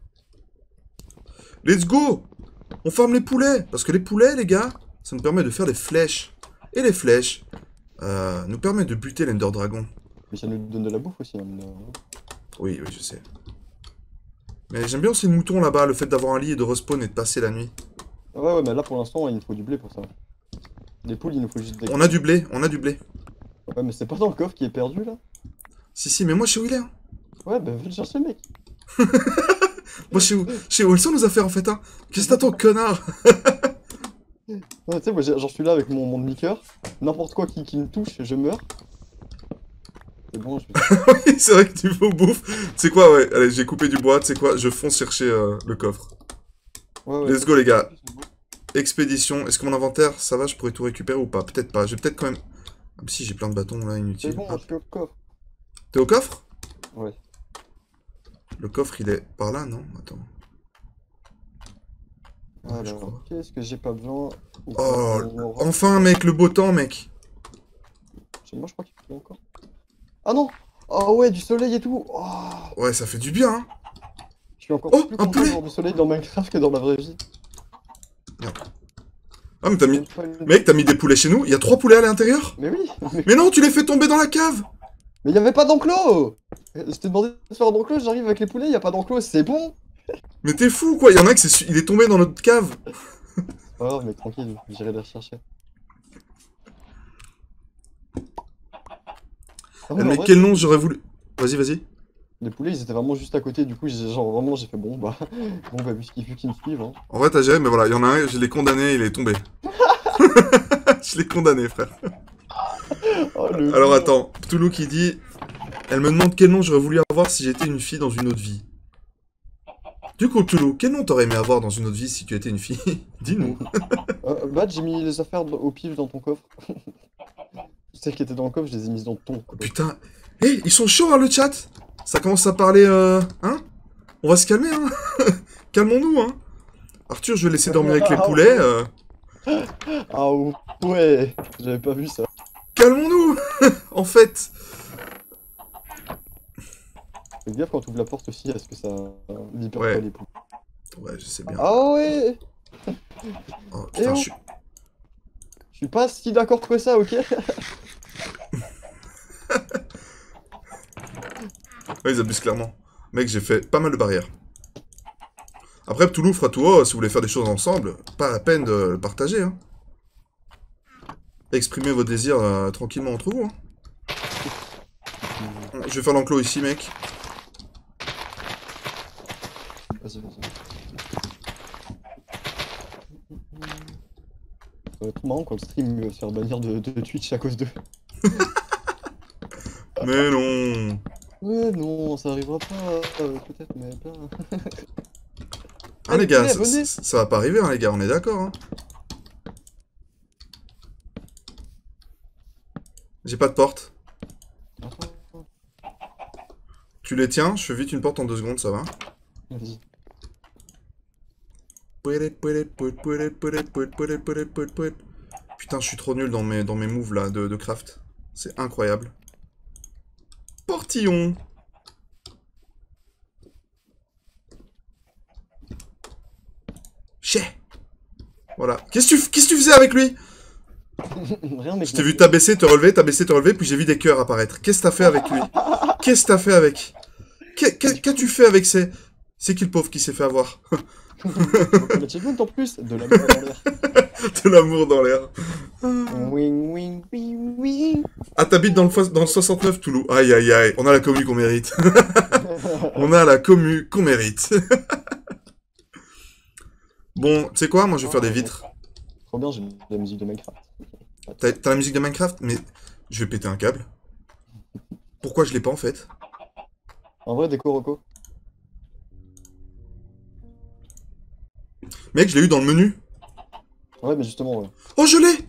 Let's go! On farme les poulets! Parce que les poulets, les gars, ça nous permet de faire des flèches. Et les flèches euh, nous permettent de buter l'Ender Dragon. Mais ça nous donne de la bouffe aussi. Hein, mine de rien. Oui, oui, je sais. Mais j'aime bien aussi le mouton là-bas, le fait d'avoir un lit et de respawn et de passer la nuit. Ah ouais, ouais, mais là pour l'instant, il nous faut du blé pour ça. Des poules, il nous faut juste des. On a du blé, on a du blé. Ouais, mais c'est pas dans le coffre qui est perdu là? Si, si, mais moi je sais où il est. Hein. Ouais, bah va le chercher, mec. Moi je sais où, je sais où ils sont nos affaires en fait. Hein. Qu'est-ce que t'attends, connard? Ouais, tu sais, moi j'ai- j'en suis là avec mon, mon demi-cœur. N'importe quoi qui, qui me touche, je meurs. C'est bon, je vais. Oui, c'est vrai que tu veux bouffe. Tu sais quoi, ouais, allez, j'ai coupé du bois, tu sais quoi, je fonce chercher euh, le coffre. Ouais, ouais. Let's go les gars. Expédition. Est-ce que mon inventaire, ça va, je pourrais tout récupérer ou pas? Peut-être pas. Je vais peut-être quand même... Ah, si, j'ai plein de bâtons là, C'est inutiles. bon, Ah. je suis au coffre. T'es au coffre? Ouais. Le coffre, il est par là, non? Attends. Ouais, je Alors, crois. qu'est-ce que j'ai pas besoin? Ou Oh, pas, on aura- enfin, mec, le beau temps, mec. Moi, je crois qu'il pleut encore. Ah non! Oh ouais, du soleil et tout! Oh, Ouais, ça fait du bien, hein. je suis encore Oh, plus un content poulet! d'avoir du soleil dans Minecraft que dans la vraie vie. Ah, mais t'as mis... Même pas une- Mec, t'as mis des poulets chez nous? Il y a trois poulets à l'intérieur? Mais oui! Mais Mais non, tu les fais tomber dans la cave! il y avait pas d'enclos! Je t'ai demandé de faire un enclos, j'arrive avec les poulets, y a pas d'enclos, c'est bon! Mais t'es fou, quoi. Il y en a qui c'est... il est tombé dans notre cave. C'est pas grave, mec, tranquille, j'irai les rechercher. Ah ouais, mais en vrai, quel nom j'aurais voulu... Vas-y, vas-y. les poulets, ils étaient vraiment juste à côté, du coup, j'ai genre vraiment, j'ai fait bon, bah, bon, bah, vu qu'ils vu qu'ils me suivent, hein. En vrai, t'as géré, mais voilà, il y en a un, je l'ai condamné, il est tombé. Je l'ai condamné, frère. Oh, le Alors gars. attends, Ptoulou qui dit... Elle me demande quel nom j'aurais voulu avoir si j'étais une fille dans une autre vie. Du coup, Ptoulou, quel nom t'aurais aimé avoir dans une autre vie si tu étais une fille? Dis-nous. Euh, bah, j'ai mis les affaires au pif dans ton coffre. Celles qui étaient dans le coffre, je les ai mises dans ton coffre. Putain. Hé, ils sont chauds, hein, le chat. Ça commence à parler, euh... Hein? On va se calmer, hein. Calmons-nous, hein. Arthur, je vais laisser dormir avec les poulets. euh. Ah ouais, j'avais pas vu ça. Calmons-nous. En fait... Fais gaffe quand tu ouvres la porte aussi, est-ce que ça libère Ouais. pas les poules. Ouais, je sais bien. Ah ouais, Oh, Eh putain, oh. je suis... je suis pas si d'accord que ça, ok? Ouais, ils abusent clairement. Mec, j'ai fait pas mal de barrières. Après, Ptoulou fera tout haut, si vous voulez faire des choses ensemble, pas la peine de le partager, hein. Exprimez vos désirs euh, tranquillement entre vous, hein. Je vais faire l'enclos ici, mec. Vas-y, vas-y. Ça va être marrant quand le stream va se faire bannir de, de Twitch à cause d'eux. Mais non. Ouais, non, ça arrivera pas, euh, peut-être, mais pas. Ah, les gars, Allez, ça, venez. ça- ça va pas arriver, hein, les gars, on est d'accord, hein. J'ai pas de porte. Attends, Tu les tiens, je fais vite une porte en deux secondes, ça va. vas-y. Putain, je suis trop nul dans mes, dans mes moves là de, de craft. C'est incroyable. Portillon. Chais. Voilà. Qu'est-ce que tu, qu'est-ce que tu faisais avec lui? Rien, mais Je t'ai vu t'abaisser, te relever, t'abaisser, te relever, puis j'ai vu des cœurs apparaître. Qu'est-ce que t'as fait avec lui? Qu'est-ce que t'as fait avec? Qu'est- qu'est- Qu'as-tu fait avec ces... C'est qui le pauvre qui s'est fait avoir? L'achievement en plus, de l'amour dans l'air. De l'amour dans l'air. Wing, wing, wing, wing. Ah, t'habites dans le, fo- dans le soixante-neuf, Toulouse. Aïe, aïe, aïe. On a la commu qu'on mérite. On a la commu qu'on mérite. Bon, tu sais quoi? Moi, je vais faire des vitres. Trop bien, j'ai de la musique de Minecraft. T'as t'as la musique de Minecraft? Mais je vais péter un câble. Pourquoi je l'ai pas, en fait? En vrai, déco Rocco. Mec, je l'ai eu dans le menu. Ouais, mais justement, ouais. Oh, je l'ai!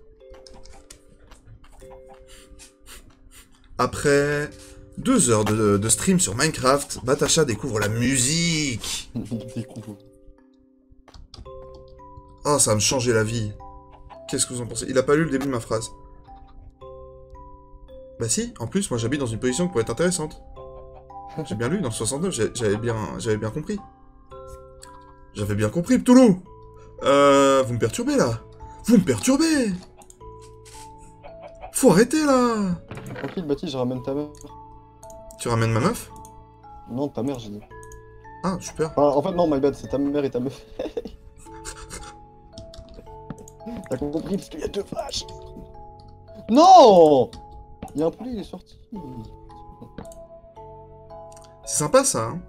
Après deux heures de, de stream sur Minecraft, Batacha découvre la musique. Découvre. Oh, ça va me changer la vie. Qu'est-ce que vous en pensez? Il a pas lu le début de ma phrase. Bah si, en plus, moi j'habite dans une position qui pourrait être intéressante. J'ai bien lu, dans le soixante-neuf, j'ai- j'avais bien, j'avais bien compris. J'avais bien compris, Ptoulou. Euh, vous me perturbez, là. Vous me perturbez. Faut arrêter, là. Tranquille, Baptiste, je ramène ta mère. Tu ramènes ma meuf? Non, ta mère, j'ai dit. Ah, super. Enfin, en fait, non, my bad, c'est ta mère et ta meuf. T'as compris, parce qu'il y a deux vaches. Non! Il y a un poulet, il est sorti. C'est sympa, ça, hein.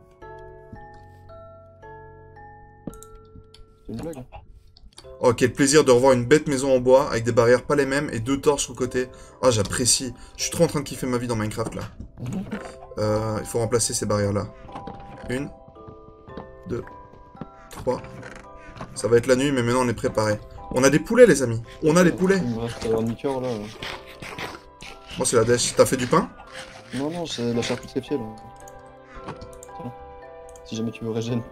C'est une blague. Hein. Oh, quel plaisir de revoir une bête maison en bois, avec des barrières pas les mêmes, et deux torches sur le côté. Ah, j'apprécie. Je suis trop en train de kiffer ma vie dans Minecraft, là. Euh, il faut remplacer ces barrières-là. Une. Deux. Trois. Ça va être la nuit, mais maintenant on est préparé. On a des poulets, les amis. On a des poulets. Il me reste un liqueur, là. Moi, c'est la dèche. T'as fait du pain? Non, non, c'est la charcuterie fiée, là. Tiens. Si jamais tu veux régène.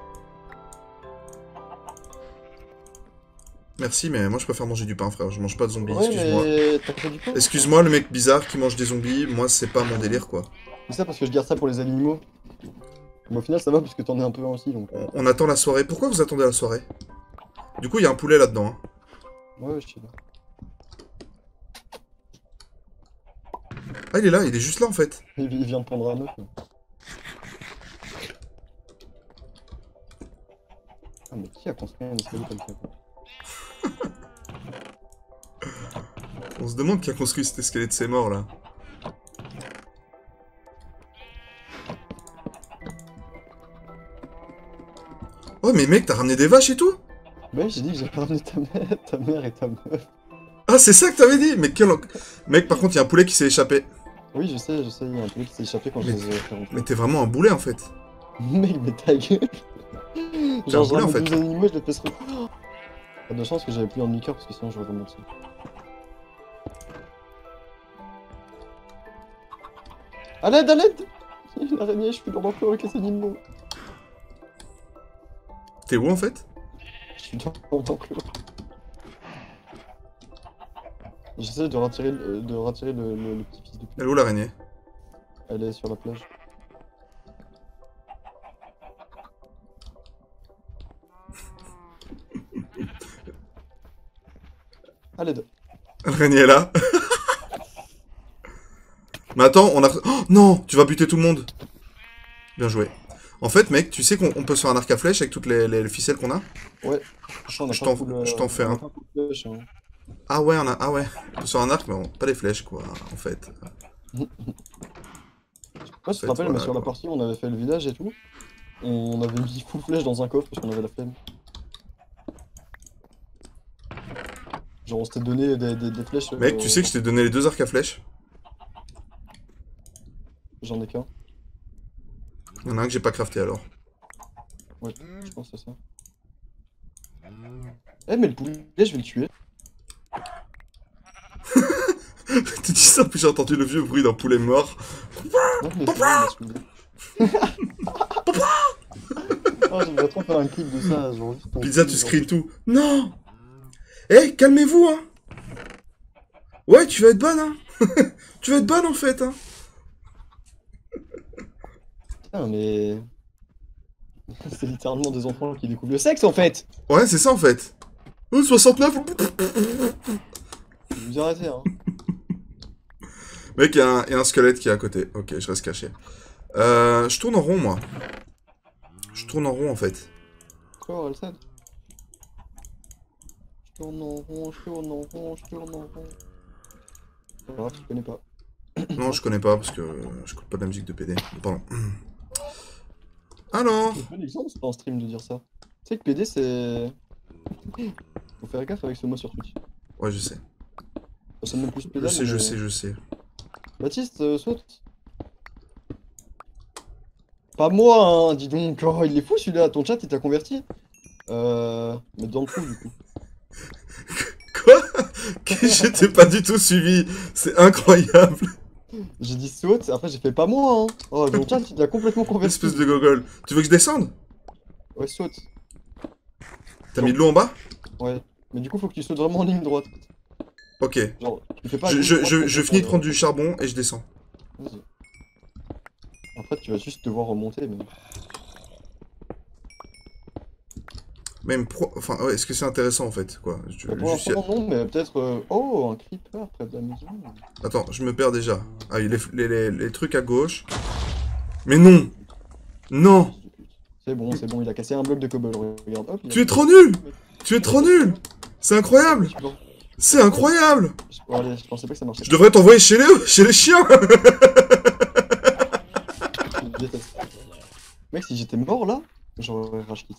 Merci, mais moi, je préfère manger du pain, frère. Je mange pas de zombies, Ouais, excuse-moi. mais t'as fait du pain? Excuse-moi, le mec bizarre qui mange des zombies. Moi, c'est pas mon délire, quoi. C'est ça parce que je garde ça pour les animaux. Mais au final, ça va parce que t'en es un peu un aussi, donc... On, on attend la soirée. Pourquoi vous attendez la soirée? Du coup, il y a un poulet là-dedans, hein. Ouais, ouais, je sais pas. Ah, il est là, il est juste là, en fait. Il, il vient de prendre un œuf. là. Ah, mais qui a construit un escalier comme ça, quoi? On se demande qui a construit cet escalier de ses morts, là. Oh, mais mec, t'as ramené des vaches et tout? Bah oui, j'ai dit que j'avais ramené ta mère, ta mère et ta meuf. Ah, c'est ça que t'avais dit? Mais quel... Mec, par contre, il y a un poulet qui s'est échappé. Oui, je sais, je sais, il y a un poulet qui s'est échappé quand je les ai fait rentrer. Mais t'es vraiment un boulet, en fait. Mec, mais ta gueule. un Genre, je boulet, en ramène fait. douze animaux, je les fais se... Pas de chance que j'avais plus en liqueur parce que sinon j'aurais remonté. À l'aide, à l'aide! L'araignée, je suis dans l'enclos avec les animaux. T'es où, en fait? Je suis dans l'enclos. J'essaie de retirer, le- de retirer le, le, le petit fils de pute. Elle est où, l'araignée? Elle est sur la plage. À l'aide. L'araignée est là. Mais attends, on a... Oh, non! Tu vas buter tout le monde. Bien joué. En fait, mec, tu sais qu'on on peut se faire un arc à flèche avec toutes les, les- les ficelles qu'on a? Ouais. Je Je t'en- je t'en fais un. Hein. Ah ouais, on a... Ah ouais. On peut se faire un arc, mais on... pas des flèches, quoi, en fait. Ouais, tu fait, te rappelles, mais voilà, sur la quoi. partie, on avait fait le village et tout. On avait mis full flèche dans un coffre parce qu'on avait la flemme. Genre, on s'était donné des, des, des flèches. Mec, euh, tu sais que je t'ai donné les deux arcs à flèche? J'en ai qu'un. Il y en a un que j'ai pas crafté, alors. Ouais, je pense que c'est ça. Eh, mais le poulet, je vais le tuer. Tu dis ça, puis j'ai entendu le vieux bruit d'un poulet mort. Non, mais c'est vrai, il m'a saoulé. Oh, j'aimerais trop faire un clip de ça, genre juste ton Pizza, cri, tu genre. screens tout. Non! Eh, calmez-vous, hein! Ouais, tu vas être bonne, hein! Tu vas être bonne, en fait, hein! Putain, mais... C'est littéralement des enfants qui découvrent le sexe, en fait! Ouais, c'est ça, en fait. Oh, soixante-neuf! Je vous arrêtez, hein. Mec, il y, a un- y a un squelette qui est à côté. Ok, je reste caché. Euh, je tourne en rond, moi. Je tourne en rond, en fait. Quoi, Alced? Je tourne en rond, je tourne en rond, je tourne en rond. Alors, tu connais pas. Non, je connais pas, parce que je écoute pas de la musique de P D. Pardon. Alors? C'est un bon exemple, c'est pas en stream de dire ça. Tu sais que P D, c'est... Faut faire gaffe avec ce mot sur Twitch. Ouais, je sais. Ça sonne même plus Je pédale, sais, je mais- sais, je sais. Baptiste, euh, saute. Pas moi, hein, dis donc. Oh, il est fou celui-là. Ton chat, il t'a converti. Euh... Mais dans le trou, du coup. Quoi? J'étais pas du tout suivi. C'est incroyable. J'ai dit saute, après j'ai fait pas moi, hein. Oh, ton chat, il t'a complètement converti. Espèce de gogol. Tu veux que je descende? Ouais, saute. T'as mis de l'eau en bas? Ouais. Mais du coup, faut que tu sautes vraiment en ligne droite. Ok. Genre, tu fais pas... Je, ligne je, droite, je, comme je ça, finis de genre, prendre du charbon et je descends. vas-y. Après, tu vas juste devoir remonter, mais... Même pro... Enfin, ouais, est-ce que c'est intéressant en fait, quoi? Je- Bah, pour juste y a- l'instant, non, mais peut-être... euh, Oh, un creeper près de la maison. Attends, je me perds déjà. Ah, oui, les, les, les, les trucs à gauche. Mais non! Non! C'est bon, c'est bon, il a cassé un bloc de cobble, regarde. Hop, il a- Tu es trop nul! Tu es trop nul! C'est incroyable! Je pense- C'est incroyable! je- bon, allez, je pensais pas que ça marchait. Je devrais t'envoyer chez les, chez les chiens! Je déteste. Mec, si j'étais mort là, j'aurais rage quit.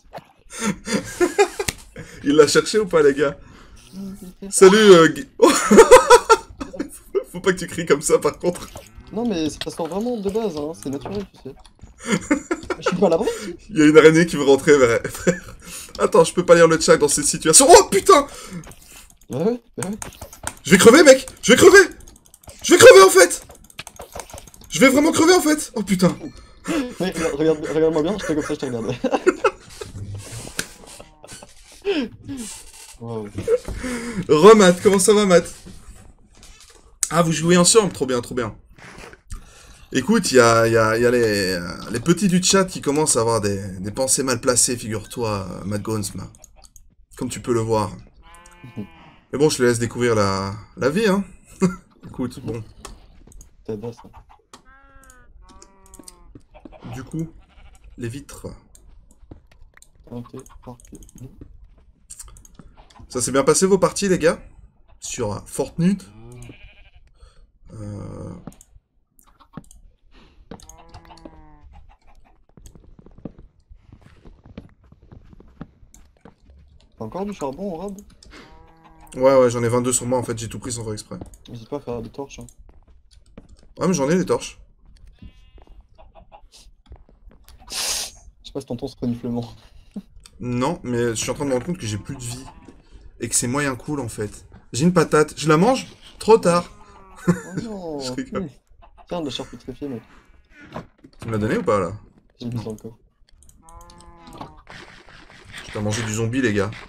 Il l'a cherché ou pas, les gars? Salut, euh, Guy- Oh, faut pas que tu cries comme ça, par contre. Non, mais ça sort vraiment de base, hein, c'est naturel, tu sais. Je suis pas à l'abri. Il y a une araignée qui veut rentrer, frère. Attends, je peux pas lire le chat dans cette situation. Oh, putain! Bah ouais, bah ouais. Je vais crever, mec! Je vais crever! Je vais crever, en fait! Je vais vraiment crever, en fait! Oh, putain! Mec, regarde, regarde, regarde-moi bien, je fais comme ça, je te regarde. Wow. Re, Matt, comment ça va, Matt? Ah, vous jouez ensemble? Trop bien, trop bien. Écoute, il y a, y a, y a les, euh, les petits du chat qui commencent à avoir des, des pensées mal placées, figure-toi, euh, Matt Gonsma. Comme tu peux le voir. Mais bon, je te laisse découvrir la, la vie, hein. Écoute, bon. T'as bas, ça. Du coup, les vitres. Ok, parfait. Ça s'est bien passé vos parties, les gars? Sur euh, Fortnite. Euh... T'as encore du charbon, Rob? Ouais, ouais, j'en ai vingt-deux sur moi, en fait, j'ai tout pris sans faire exprès. N'hésite pas à faire des torches. Hein. Ouais, mais j'en ai des torches. Je sais pas si t'entends ce reniflement. Non, mais je suis en train de me rendre compte que j'ai plus de vie. Et que c'est moyen cool, en fait. J'ai une patate, je la mange? Trop tard. Oh non. Je rigole. Hum. Tiens, de la chair putréfiée, mec. Tu me l'as donné ou pas, là? J'ai mis ça encore. Je t'ai mangé du zombie, les gars.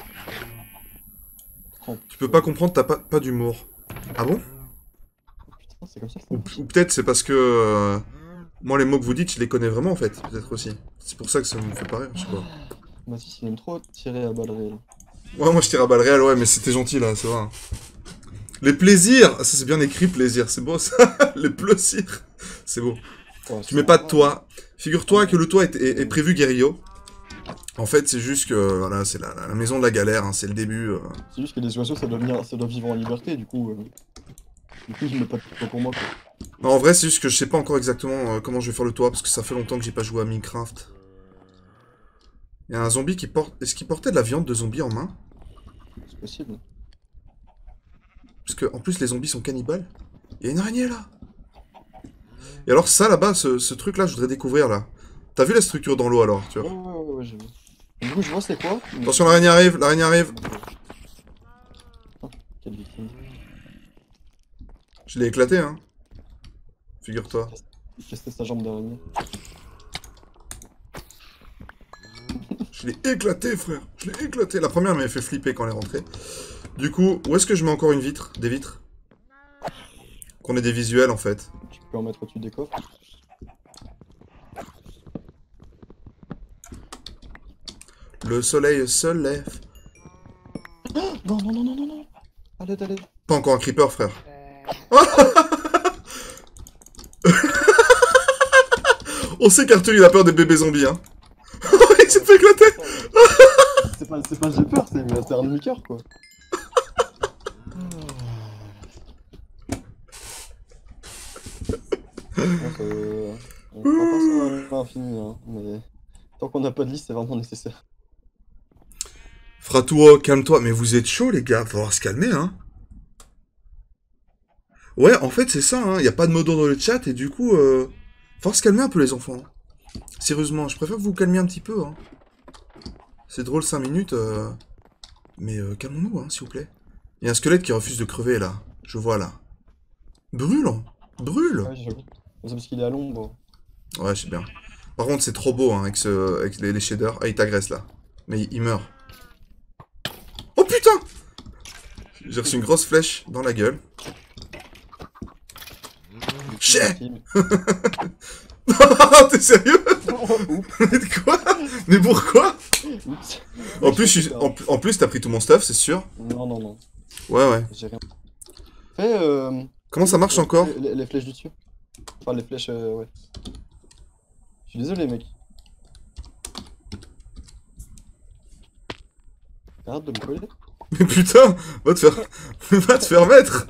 Oh, Tu peux pas comprendre, t'as pas, pas d'humour. Ah bon? putain, c'est comme ça que ça Ou, marche. ou peut-être c'est parce que... euh, moi, les mots que vous dites, je les connais vraiment, en fait. Peut-être aussi. C'est pour ça que ça me fait pas rire, je sais pas. Mathis, il aime trop tirer à balles réelles. Ouais, moi, je tire à balles réelles, ouais, mais c'était gentil, là, c'est vrai. hein. Les plaisirs! Ah, ça, c'est bien écrit, plaisir. C'est beau, ça. Les plaisirs. C'est beau. Ouais, Tu mets pas de toit. Figure-toi que le toit est, est- est prévu, Guerrillo. En fait, c'est juste que, voilà, c'est la, la maison de la galère, hein, c'est le début. euh. C'est juste que les oiseaux, ça doit, venir, ça doit vivre en liberté, du coup... Euh... Du coup, je mets pas de toit pour moi, quoi. Non, en vrai, c'est juste que je sais pas encore exactement euh, comment je vais faire le toit, parce que ça fait longtemps que j'ai pas joué à Minecraft. Il y a un zombie qui porte... Est-ce qu'il portait de la viande de zombie en main? C'est possible. Parce que, en plus, les zombies sont cannibales. Il y a une araignée, là. Et alors, ça, là-bas, ce, ce truc-là, je voudrais découvrir, là. T'as vu la structure dans l'eau, alors, tu Ouais, vois? ouais, ouais, ouais, j'ai vu. Du coup, je vois c'est quoi. mais- Attention, l'araignée arrive, l'araignée arrive. Ah, quelle victime. Je l'ai éclaté, hein. Figure-toi. Tester sa jambe d'araignée. Je l'ai éclaté, frère. Je l'ai éclaté. La première m'avait fait flipper quand elle est rentrée. Du coup, où est-ce que je mets encore une vitre? Des vitres? Qu'on ait des visuels, en fait. Tu peux en mettre au-dessus des coffres. Le soleil se lève. Non, non, non, non, non, non. Allez, allez. Pas encore un creeper, frère. On sait qu'Arthur, il a peur des bébés zombies, hein. Il s'est fait éclater. C'est pas, c'est pas j'ai peur, c'est c'est un demi-cœur, quoi. Donc, euh, on fera pas ça à l'infini, hein, mais tant qu'on n'a pas de liste, c'est vraiment nécessaire. Fratou, calme-toi. Mais vous êtes chaud, les gars. Faut falloir se calmer, hein. Ouais, en fait, c'est ça, hein. Y a pas de modo dans le chat, et du coup, euh... faut falloir se calmer un peu, les enfants. Sérieusement, je préfère que vous vous calmiez un petit peu, hein. C'est drôle, cinq minutes, euh... mais euh, calmons-nous, hein, s'il vous plaît. Il y a un squelette qui refuse de crever, là. Je vois, là. Brûle, hein. Brûle. Ouais, j'avoue. C'est parce qu'il est à l'ombre. Ouais, je sais bien. Par contre, c'est trop beau, hein, avec, ce... avec les, les shaders. Ah, il t'agresse, là. Mais il, il meurt. Oh, putain! J'ai reçu une grosse flèche dans la gueule. Chais! T'es sérieux? Mais quoi? Mais pourquoi? Oups. En plus, je suis- en, en plus, t'as pris tout mon stuff, c'est sûr. Non, non, non. Ouais, ouais. J'ai rien. Fais. Euh... Comment ça marche encore? les, les flèches du dessus. Enfin, les flèches, euh, ouais. Je suis désolé, mec. Arrête de me coller. Mais putain, va te faire, va te faire mettre.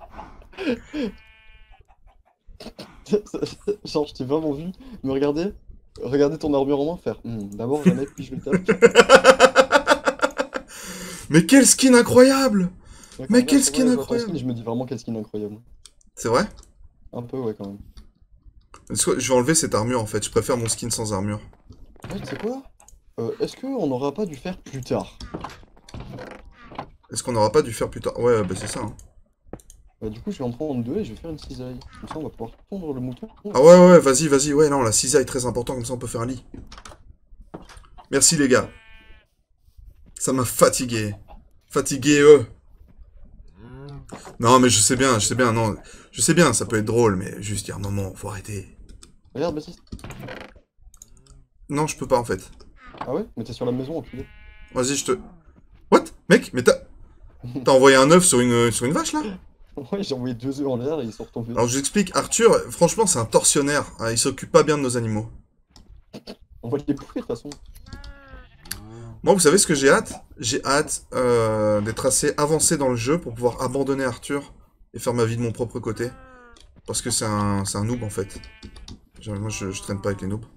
Genre, je t'ai vraiment vu me regarder, regarder ton armure en main, faire hmm, d'abord jamais, puis je vais le taper. Mais quel skin incroyable! Ouais, Mais quand quel même, skin ouais, je vois ton incroyable. skin, je me dis vraiment quel skin incroyable. C'est vrai? Un peu, ouais, quand même. Est-ce que- Je vais enlever cette armure en fait. Je préfère mon skin sans armure. Ouais, tu sais quoi? euh, Est-ce qu'on n'aura pas dû faire plus tard? Est-ce qu'on n'aura pas dû faire plus tard? Ouais, bah c'est ça. Hein. Bah, du coup, je vais en prendre deux et je vais faire une cisaille. Comme ça, on va pouvoir tondre le mouton. Ah ouais, ouais, vas-y, vas-y. Ouais, non, la cisaille est très important. Comme ça, on peut faire un lit. Merci les gars. Ça m'a fatigué. Fatigué, eux. Non, mais je sais bien, je sais bien, non. Je sais bien, ça peut être drôle, mais juste il y a un moment, faut arrêter. Regarde, Baptiste. Non, je peux pas en fait. Ah ouais? Mais t'es sur la maison, enculé. Vas-y, je te... What? Mec, mais t'as... T'as envoyé un œuf sur une, sur une vache, là? Ouais, j'ai envoyé deux œufs en l'air et ils sont retombés. Alors, je vous explique, Arthur, franchement, c'est un tortionnaire. Hein, il s'occupe pas bien de nos animaux. On va les bouffer, de toute façon. Moi, vous savez ce que j'ai hâte? J'ai hâte euh, d'être assez avancé dans le jeu pour pouvoir abandonner Arthur et faire ma vie de mon propre côté. Parce que c'est un, c'est un noob, en fait. Genre, moi, je, je traîne pas avec les noobs.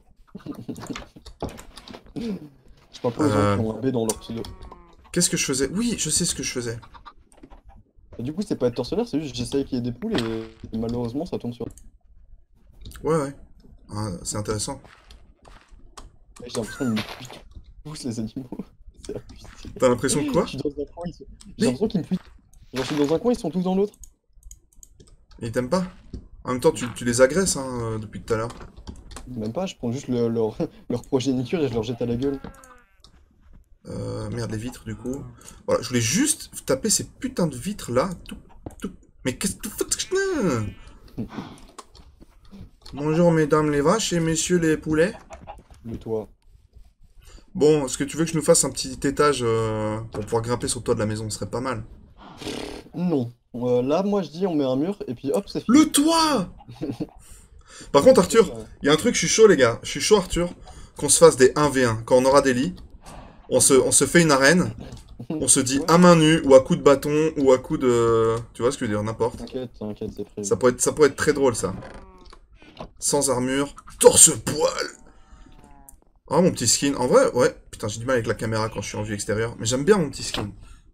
Je parle pas aux Euh. gens qui ont un B dans leur pseudo. Qu'est-ce que je faisais? Oui, je sais ce que je faisais. Et du coup, c'est pas être tortionnaire, c'est juste j'essaye qu'il y ait des poules et, et malheureusement, ça tombe sur. Ouais, ouais. Ah, c'est intéressant. Et j'ai l'impression qu'ils me poussent les animaux. C'est abusé. T'as l'impression de quoi? Je suis dans un coin, ils sont... Mais- J'ai l'impression qu'ils me poussent. Genre, je suis dans un coin, ils sont tous dans l'autre. Ils t'aiment pas? En même temps, tu, tu les agresses, hein, euh, depuis tout à l'heure. Même pas, je prends juste le- leur, leur progéniture et je leur jette à la gueule. Euh, merde, les vitres, du coup. Voilà, je voulais juste taper ces putains de vitres-là. Tout, tout... Mais qu'est-ce que tu fais? Bonjour, mesdames les vaches et messieurs les poulets. Le toit. Bon, est-ce que tu veux que je nous fasse un petit étage euh, pour pouvoir grimper sur le toit de la maison? Ce serait pas mal. Non. Euh, là, moi, je dis, on met un mur et puis hop, c'est fini. Le toit! Par contre, Arthur, il y a un truc, je suis chaud, les gars. Je suis chaud, Arthur, qu'on se fasse des un v un. Quand on aura des lits, on se, on se fait une arène. On se dit Ouais. à main nue, ou à coup de bâton, ou à coup de... Tu vois ce que je veux dire, n'importe. T'inquiète, t'inquiète, c'est prévu. Ça pourrait, être, ça pourrait être très drôle, ça. Sans armure, torse-poil. Oh, mon petit skin. En vrai, ouais. Putain, j'ai du mal avec la caméra quand je suis en vue extérieure. Mais j'aime bien mon petit skin.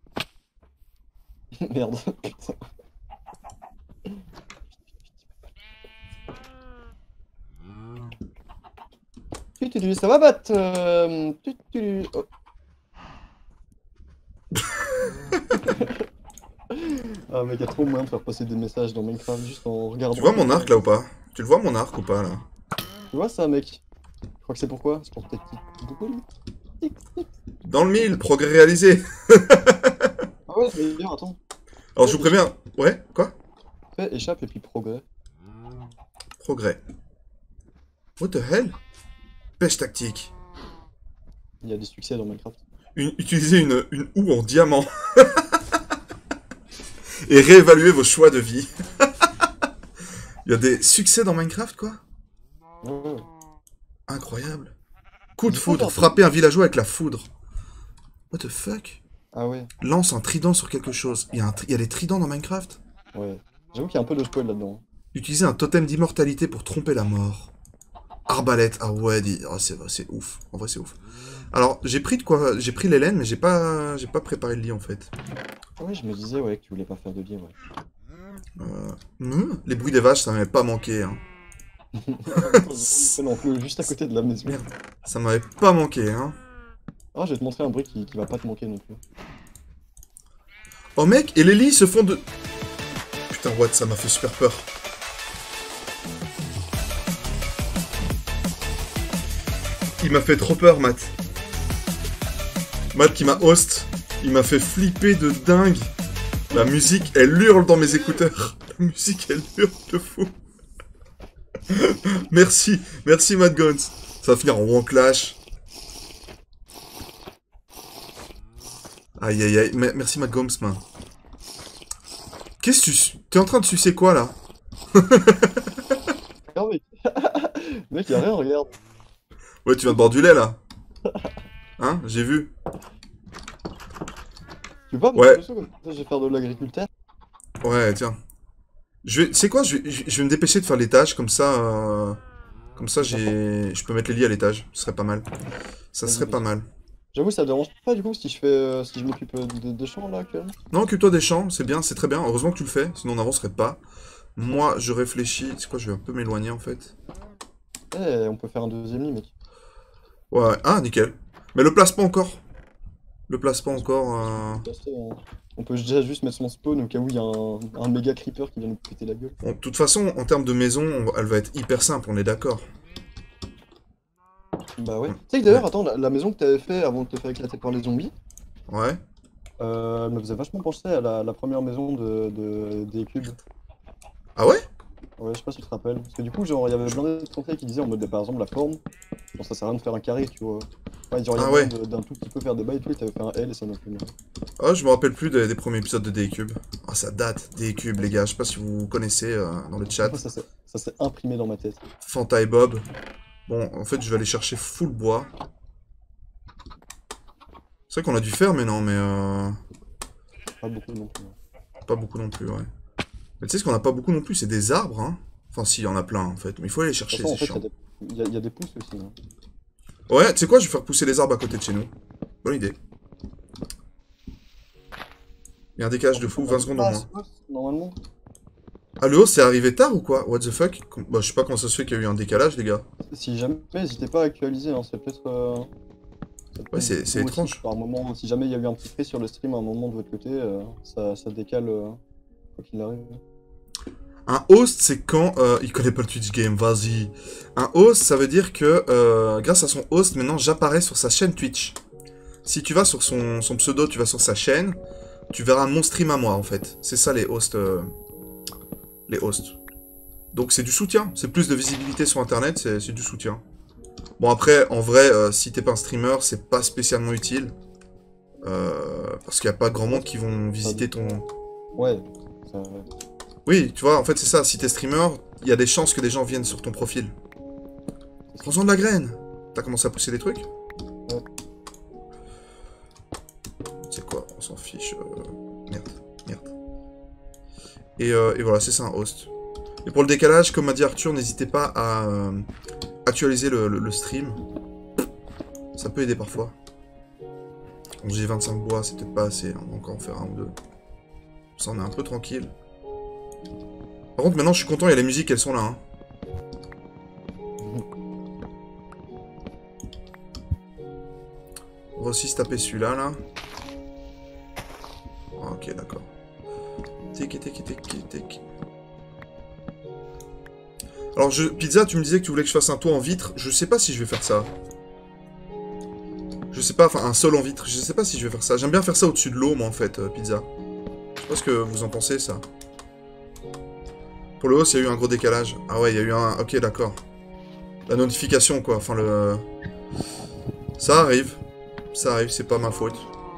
Merde, putain. Tu, tu, tu, ça va battre euh, tu, tu, oh. Ah Ah mec, il y a trop moyen de faire passer des messages dans Minecraft juste en regardant. Tu vois mon arc là ou pas? Tu le vois mon arc ou pas là? Tu vois ça mec? Je crois que c'est pourquoi? C'est pour tes petites boules. Tic, tic. Dans le mille, progrès réalisé. Ah ouais, mais bien, attends. Alors je vous préviens. Ouais, quoi? Fais échappe et puis progrès. Progrès. What the hell? Pêche tactique. Il y a des succès dans Minecraft. Une, utilisez une, une houe en diamant. Et réévaluez vos choix de vie. Il y a des succès dans Minecraft, quoi? Ouais, ouais. Incroyable. Coup de Dis pas foudre. faire- Frapper un villageois avec la foudre. What the fuck? Ah ouais, Lance un trident sur quelque chose. Il y a, un tri- il y a des tridents dans Minecraft? ouais. J'avoue qu'il y a un peu de spoil là-dedans. Utilisez un totem d'immortalité pour tromper la mort. Arbalète. Ah ouais, dis- ah, c'est c'est ouf. En vrai, c'est ouf. Alors, j'ai pris de quoi? J'ai pris les laines, mais j'ai pas, j'ai pas préparé le lit en fait. Ah ouais, je me disais ouais que tu voulais pas faire de lit, ouais. Euh, hum, les bruits des vaches, ça m'avait pas manqué. Hein. C'est non plus, juste à côté de la maison. Merde. Ça m'avait pas manqué. Hein. Ah, je vais te montrer un bruit qui, qui va pas te manquer non plus. Oh mec, et les lits se font de... Putain, what, ça m'a fait super peur. Il m'a fait trop peur, Matt. Matt qui m'a host, il m'a fait flipper de dingue. La musique, elle hurle dans mes écouteurs. La musique, elle hurle de fou. Merci, merci Matt Guns. Ça va finir en One Clash. Aïe aïe aïe, M- merci Matt Gomes, man. Qu'est-ce que tu... T'es en train de sucer quoi, là? Ah mec, mec, y'a rien, regarde. Ouais, tu viens de boire du lait, là. Hein? J'ai vu. Tu veux pas Ouais. me comme ça, je vais faire de l'agriculteur. Ouais, tiens. Je vais... C'est quoi? Je vais... je vais me dépêcher de faire l'étage, comme ça... euh, Comme ça, j'ai... Je peux mettre les lits à l'étage. Ce serait pas mal. Ça serait pas mal. J'avoue, ça dérange pas du coup si je fais, euh, si je m'occupe euh, de- des champs là actuellement. Non, occupe-toi des champs, c'est bien, c'est très bien. Heureusement que tu le fais, sinon on n'avancerait pas. Moi, je réfléchis... C'est quoi? Je vais un peu m'éloigner, en fait. Eh, on peut faire un deuxième lit, mec. Ouais, ah, nickel. Mais le place pas encore. Le place pas encore... euh, On peut déjà juste mettre son spawn au cas où il y a un, un méga creeper qui vient nous péter la gueule. Bon, de toute façon, en termes de maison, on va- elle va être hyper simple, on est d'accord. Bah ouais. Tu sais que d'ailleurs, attends, la, la maison que t'avais fait avant de te faire éclater par les zombies, Ouais. euh, elle me faisait vachement penser à la, la première maison de, de, des cubes. Ah ouais? Ouais, je sais pas si tu te rappelles. Parce que du coup, genre, il y avait plein de conseils qui disaient en mode, bah, par exemple, la forme, genre, ça sert à rien de faire un carré, tu vois. Ouais, genre, il y a Ah moyen ouais. de- d'un tout petit peu faire des bails et tout, et t'avais fait un L et ça m'a fait mal. Ah, je me rappelle plus des, des premiers épisodes de D-Cube. Ah, ça date, D-Cube, les gars. Je sais pas si vous connaissez euh, dans le chat. Moi, ça s'est ça s'est imprimé dans ma tête. Fanta et Bob. Bon, en fait, je vais aller chercher full bois. C'est vrai qu'on a dû faire, mais non, mais euh... Pas beaucoup non plus. Ouais. pas beaucoup non plus, ouais. Mais tu sais, ce qu'on a pas beaucoup non plus, c'est des arbres, hein. Enfin, si, il y en a plein, en fait. Mais il faut aller les De toute chercher, façon, en ces fait, champs. il y, a des- y a- y a des pousses aussi. Hein. Ouais, tu sais quoi, je vais faire pousser les arbres à côté de chez nous. Bonne idée. Il y a un décalage de fou, vingt secondes au Ah, moins. c'est- Normalement. Ah, le haut, c'est arrivé tard ou quoi? What the fuck? Com- Bah, je sais pas comment ça se fait qu'il y a eu un décalage, les gars. Si jamais, n'hésitez pas à actualiser, hein, c'est peut-être. euh, ça peut Ouais, être c'est- vous c'est aussi, étrange. Par moment, si jamais il y a eu un petit freeze sur le stream à un moment de votre côté, euh, ça, ça décale euh, quoi qu'il arrive. Un host, c'est quand... euh, il connaît pas le Twitch Game, vas-y. Un host, ça veut dire que, euh, grâce à son host, maintenant, j'apparais sur sa chaîne Twitch. Si tu vas sur son, son pseudo, tu vas sur sa chaîne, tu verras mon stream à moi, en fait. C'est ça, les hosts. euh, Les hosts. Donc, c'est du soutien. C'est plus de visibilité sur Internet, c'est c'est du soutien. Bon, après, en vrai, euh, si t'es pas un streamer, c'est pas spécialement utile. Euh, parce qu'il y a pas grand monde qui vont visiter ton... Ouais, ça, Oui, tu vois, en fait, c'est ça. Si t'es streamer, il y a des chances que des gens viennent sur ton profil. Prends-en de la graine. T'as commencé à pousser des trucs? Ouais. C'est quoi? On s'en fiche. euh, Merde, merde. Et, euh, et voilà, c'est ça un host. Et pour le décalage, comme m'a dit Arthur, n'hésitez pas à euh, actualiser le, le- le stream. Ça peut aider parfois. Bon, j'ai vingt-cinq bois, c'est peut-être pas assez. On va encore en faire un ou deux. Ça, on est un peu tranquille. Par contre, maintenant, je suis content, il y a les musiques, elles sont là. Hein. On va aussi se taper celui-là, là. Ah, ok, d'accord. Tic, tic, tic, tic. Alors, je... Pizza, tu me disais que tu voulais que je fasse un toit en vitre. Je sais pas si je vais faire ça. Je sais pas, enfin, un sol en vitre. Je sais pas si je vais faire ça. J'aime bien faire ça au-dessus de l'eau, moi, en fait, euh, Pizza. Je sais pas ce que vous en pensez, ça. Pour le haut, il y a eu un gros décalage. Ah ouais, il y a eu un... Ok, d'accord. La notification, quoi. Enfin, le... Ça arrive. Ça arrive, c'est pas ma faute.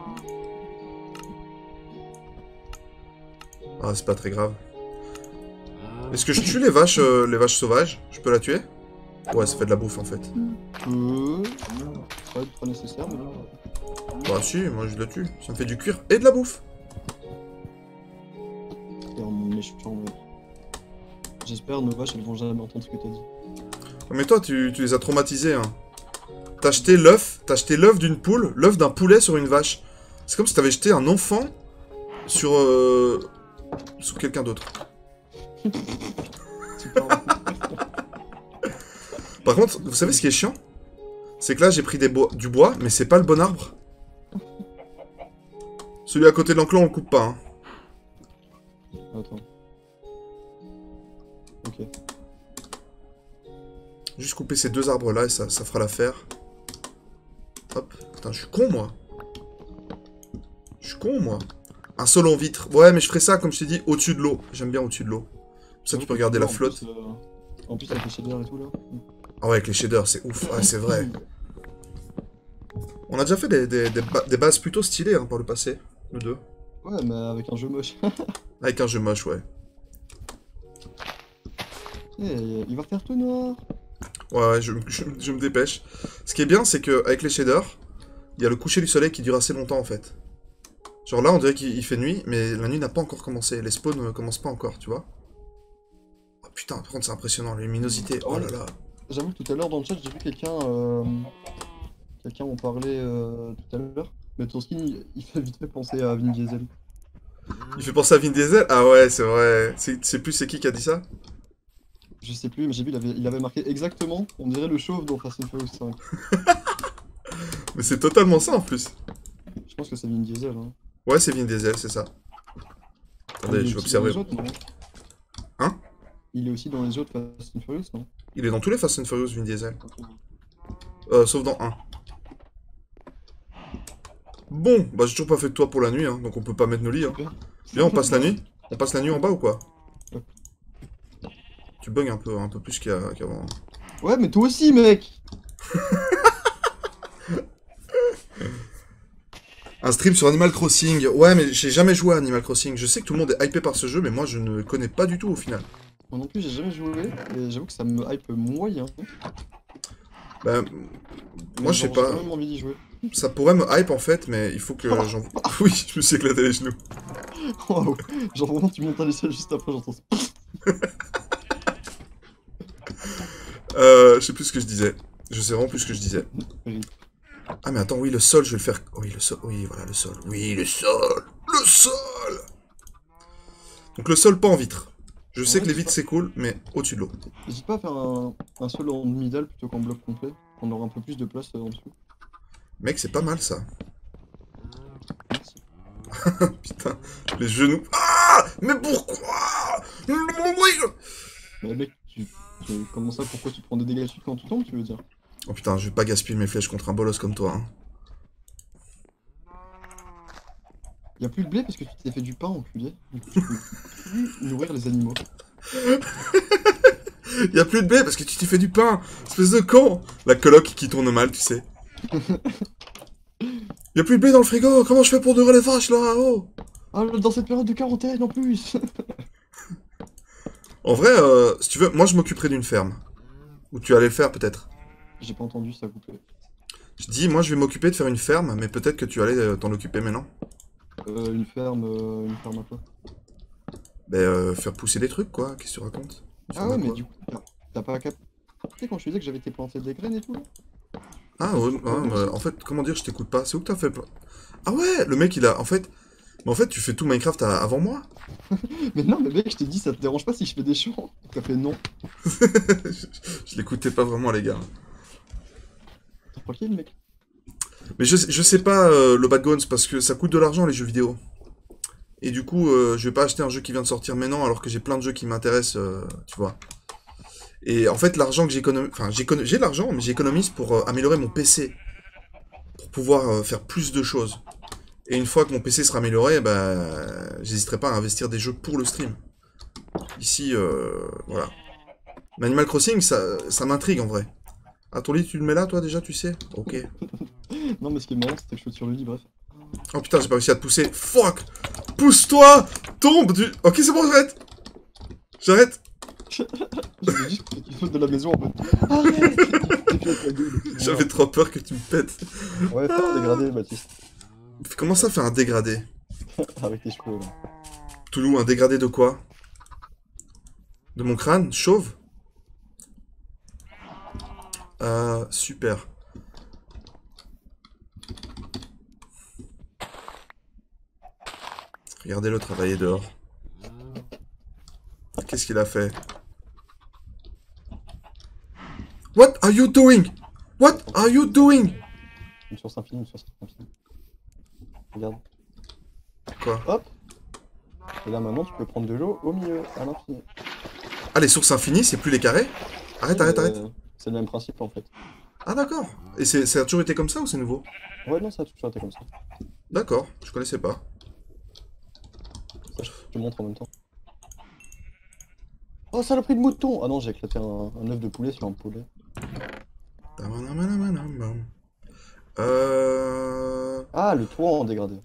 Ah, c'est pas très grave. Est-ce que je tue les vaches, euh, les vaches sauvages? Je peux la tuer? Ouais, ça fait de la bouffe, en fait. Euh... Pas, pas nécessaire, mais... Bah si, moi je la tue. Ça me fait du cuir et de la bouffe. Et en méchant, mec. J'espère, nos vaches, elles vont jamais entendre ce que t'as dit. Mais toi, tu, tu les as traumatisés, hein. T'as acheté l'œuf, t'as acheté l'œuf d'une poule, l'œuf d'un poulet sur une vache. C'est comme si t'avais jeté un enfant sur... Euh... sur quelqu'un d'autre. Par contre, vous savez ce qui est chiant? C'est que là, j'ai pris des bois, du bois, mais c'est pas le bon arbre. Celui à côté de l'enclos, on le coupe pas, hein. Attends. Ok. Juste couper ces deux arbres-là et ça, ça fera l'affaire. Hop. Putain, je suis con, moi. Je suis con, moi. Un sol en vitre. Ouais, mais je ferai ça, comme je t'ai dit, au-dessus de l'eau. J'aime bien au-dessus de l'eau. Comme ça, tu peux regarder la flotte. En plus, euh, en plus avec les shaders et tout, là. Ah ouais, avec les shaders, c'est ouf. Ouais, c'est vrai. On a déjà fait des, des, des, ba des bases plutôt stylées, hein, par le passé. Nous deux. Ouais, mais avec un jeu moche. Avec un jeu moche, ouais. Eh, il va faire tout noir. Ouais, ouais, je, je, je me dépêche. Ce qui est bien, c'est qu'avec les shaders, il y a le coucher du soleil qui dure assez longtemps, en fait. Genre là, on dirait qu'il fait nuit, mais la nuit n'a pas encore commencé. Les spawns ne commencent pas encore, tu vois. Oh putain, par contre, c'est impressionnant, la luminosité. Oh là là. J'avoue que tout à l'heure, dans le chat, j'ai vu quelqu'un... Euh... Quelqu'un en parlait euh, tout à l'heure. Mais ton skin, il, il fait vite fait penser à Vin Diesel. Il fait penser à Vin Diesel? Ah ouais, c'est vrai. C'est plus c'est qui qui a dit ça? Je sais plus, mais j'ai vu, il avait, il avait marqué exactement, on dirait le chauve dans Fast and Furious cinq. Mais c'est totalement ça en plus. Je pense que c'est Vin Diesel. Hein. Ouais, c'est Vin Diesel, c'est ça. Attendez, je vais observer. Autres, Hein? Il est aussi dans les autres Fast and Furious, non? Il est dans tous les Fast and Furious, Vin Diesel. Euh, sauf dans un. Bon, bah j'ai toujours pas fait de toit pour la nuit, hein, donc on peut pas mettre nos lits. Hein. Viens, on passe la nuit. On passe la nuit en bas ou quoi? Tu bugs un peu, un peu plus qu'avant. Qu ouais, mais toi aussi, mec. Un stream sur Animal Crossing. Ouais, mais j'ai jamais joué à Animal Crossing. Je sais que tout le monde est hypé par ce jeu, mais moi je ne connais pas du tout au final. Moi non plus, j'ai jamais joué, et j'avoue que ça me hype moyen. Bah, moi je sais pas. J'ai quand même envie d'y jouer. Ça pourrait me hype en fait, mais il faut que oh. j'en... Oui, je me suis éclaté les genoux. Wow. Genre vraiment, tu montes à l'échelle juste après, j'entends ça. euh, je sais plus ce que je disais. Je sais vraiment plus ce que je disais. Ah mais attends, oui, le sol, je vais le faire... Oui, le sol, oui, voilà, le sol. Oui, le sol. Le sol. Donc le sol pas en vitre. Je sais ouais, que les vitres c'est cool, mais au-dessus de l'eau. N'hésite pas à faire un, un sol en middle plutôt qu'en bloc complet. On aura un peu plus de place en dessous. Mec, c'est pas mal ça. Putain, les genoux. Ah! Mais pourquoi? Mais mec, tu, tu, comment ça, pourquoi tu prends des dégâts suite quand tu tombes, tu veux dire? Oh putain, je vais pas gaspiller mes flèches contre un bolos comme toi. Hein. Y'a plus de blé parce que tu t'es fait du pain, enculé. Du coup, tu peux plus nourrir les animaux. Y'a plus de blé parce que tu t'es fait du pain. Espèce de con. La coloc qui tourne mal, tu sais. Y'a plus de blé dans le frigo. Comment je fais pour nourrir les vaches là? Oh. Ah, dans cette période de quarantaine en plus. En vrai, euh, si tu veux, moi je m'occuperai d'une ferme. Ou tu allais le faire peut-être. J'ai pas entendu ça couper. Je dis, moi je vais m'occuper de faire une ferme, mais peut-être que tu allais euh, t'en occuper maintenant. Euh, une ferme, euh, une ferme à quoi? Ben, euh, faire pousser des trucs quoi, qu'est-ce que tu racontes? Ah ouais, mais du coup, t'as pas capté quand je disais que j'avais été planté des graines et tout là? Ah ouais, ouais bah, en fait, comment dire, je t'écoute pas, c'est où que t'as fait... Ah ouais, le mec il a, en fait... Mais en fait, tu fais tout Minecraft à... avant moi? Mais non, mais mec, je t'ai dit, ça te dérange pas si je fais des champs? T'as fait non. je je l'écoutais pas vraiment, les gars. T'es tranquille, mec. Mais je, je sais pas, euh, le Bad Guns, parce que ça coûte de l'argent, les jeux vidéo. Et du coup, euh, je vais pas acheter un jeu qui vient de sortir maintenant, alors que j'ai plein de jeux qui m'intéressent, euh, tu vois. Et en fait, l'argent que j'économise... Enfin, j'écono- j'ai de l'argent, mais j'économise pour euh, améliorer mon P C. Pour pouvoir euh, faire plus de choses. Et une fois que mon P C sera amélioré, bah, j'hésiterai pas à investir des jeux pour le stream. Ici, euh, voilà. Mais Animal Crossing, ça, ça m'intrigue en vrai. Ah, ton lit, tu le mets là, toi, déjà, tu sais? Ok. Non, mais ce qui est marrant, c'était que je suis sur le lit, bref. Oh putain, j'ai pas réussi à te pousser. Fuck! Pousse-toi! Tombe du... Ok, c'est bon, j'arrête! J'arrête! Je voulais juste que tu sautes de la maison en mode. Arrête! Et puis, avec la gueule. J'avais trop peur que tu me pètes. Ouais, fais un dégradé, Baptiste. Comment ça, faire un dégradé? Avec tes cheveux, là. Toulou, un dégradé de quoi? De mon crâne? Chauve? Euh, super. Regardez-le travailler dehors. Qu'est-ce qu'il a fait? What are you doing? What are you doing? Une source infinie, une source infinie. Regarde. Quoi? Hop! Et là maintenant, tu peux prendre de l'eau au milieu, à l'infini. Ah, les sources infinies, c'est plus les carrés? Arrête, arrête, arrête. Euh, C'est le même principe en fait. Ah, d'accord. Et c'est, ça a toujours été comme ça ou c'est nouveau? Ouais, non, ça a toujours été comme ça. D'accord, je connaissais pas. Ça, je te montre en même temps. Oh, saloperie de mouton! Ah non, j'ai éclaté un, un œuf de poulet sur un poulet. Euh... Ah, le toit en dégradé.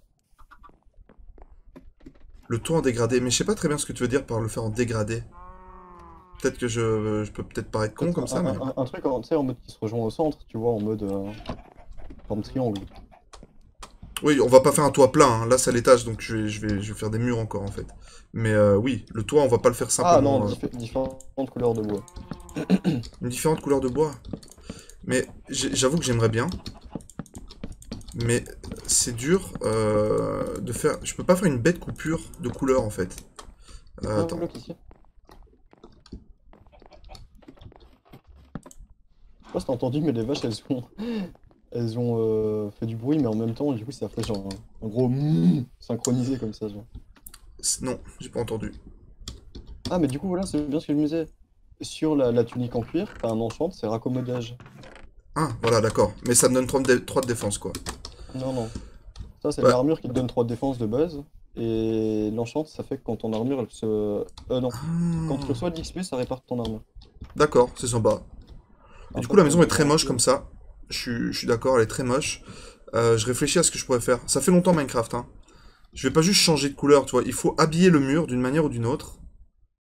Le toit en dégradé. Mais je sais pas très bien ce que tu veux dire par le faire en dégradé. Peut-être que je, je peux peut-être paraître con comme ça, un, mais... un, un truc en, tu sais, en mode qui se rejoint au centre, tu vois, en mode euh, forme triangle. Oui, on va pas faire un toit plein, hein. Là c'est à l'étage, donc je vais, je, vais, je vais faire des murs encore en fait. Mais euh, oui, le toit on va pas le faire Ah simplement... non, euh, diffé- différentes couleurs de bois. Une différente couleur de bois. Mais j'ai- j'avoue que j'aimerais bien. Mais c'est dur euh, de faire... Je peux pas faire une bête coupure de couleur en fait. Euh, Un attends. bloc ici. Je sais pas si t'as entendu, mais les vaches elles ont, elles ont euh, fait du bruit, mais en même temps, du coup, ça fait genre un, un gros mmm synchronisé comme ça. Genre. C'est- Non, j'ai pas entendu. Ah, mais du coup, voilà, c'est bien ce que je me disais. Sur la, la tunique en cuir, t'as un enchant, c'est raccommodage. Ah, voilà, d'accord. Mais ça me donne trois de, dé- trois de défense quoi. Non, non. Ça, c'est Ouais. l'armure qui te donne trois de défense de base. Et l'enchant, ça fait que quand ton armure, elle se. Euh, non. Quand tu Ah, reçois de l'X P, ça répare ton armure. d'accord, c'est sympa. Et du coup, Après, la maison ton est très moche armure- comme ça. Je suis, je suis d'accord, elle est très moche. Euh, je réfléchis à ce que je pourrais faire. Ça fait longtemps Minecraft, hein. Je vais pas juste changer de couleur, tu vois. Il faut habiller le mur d'une manière ou d'une autre.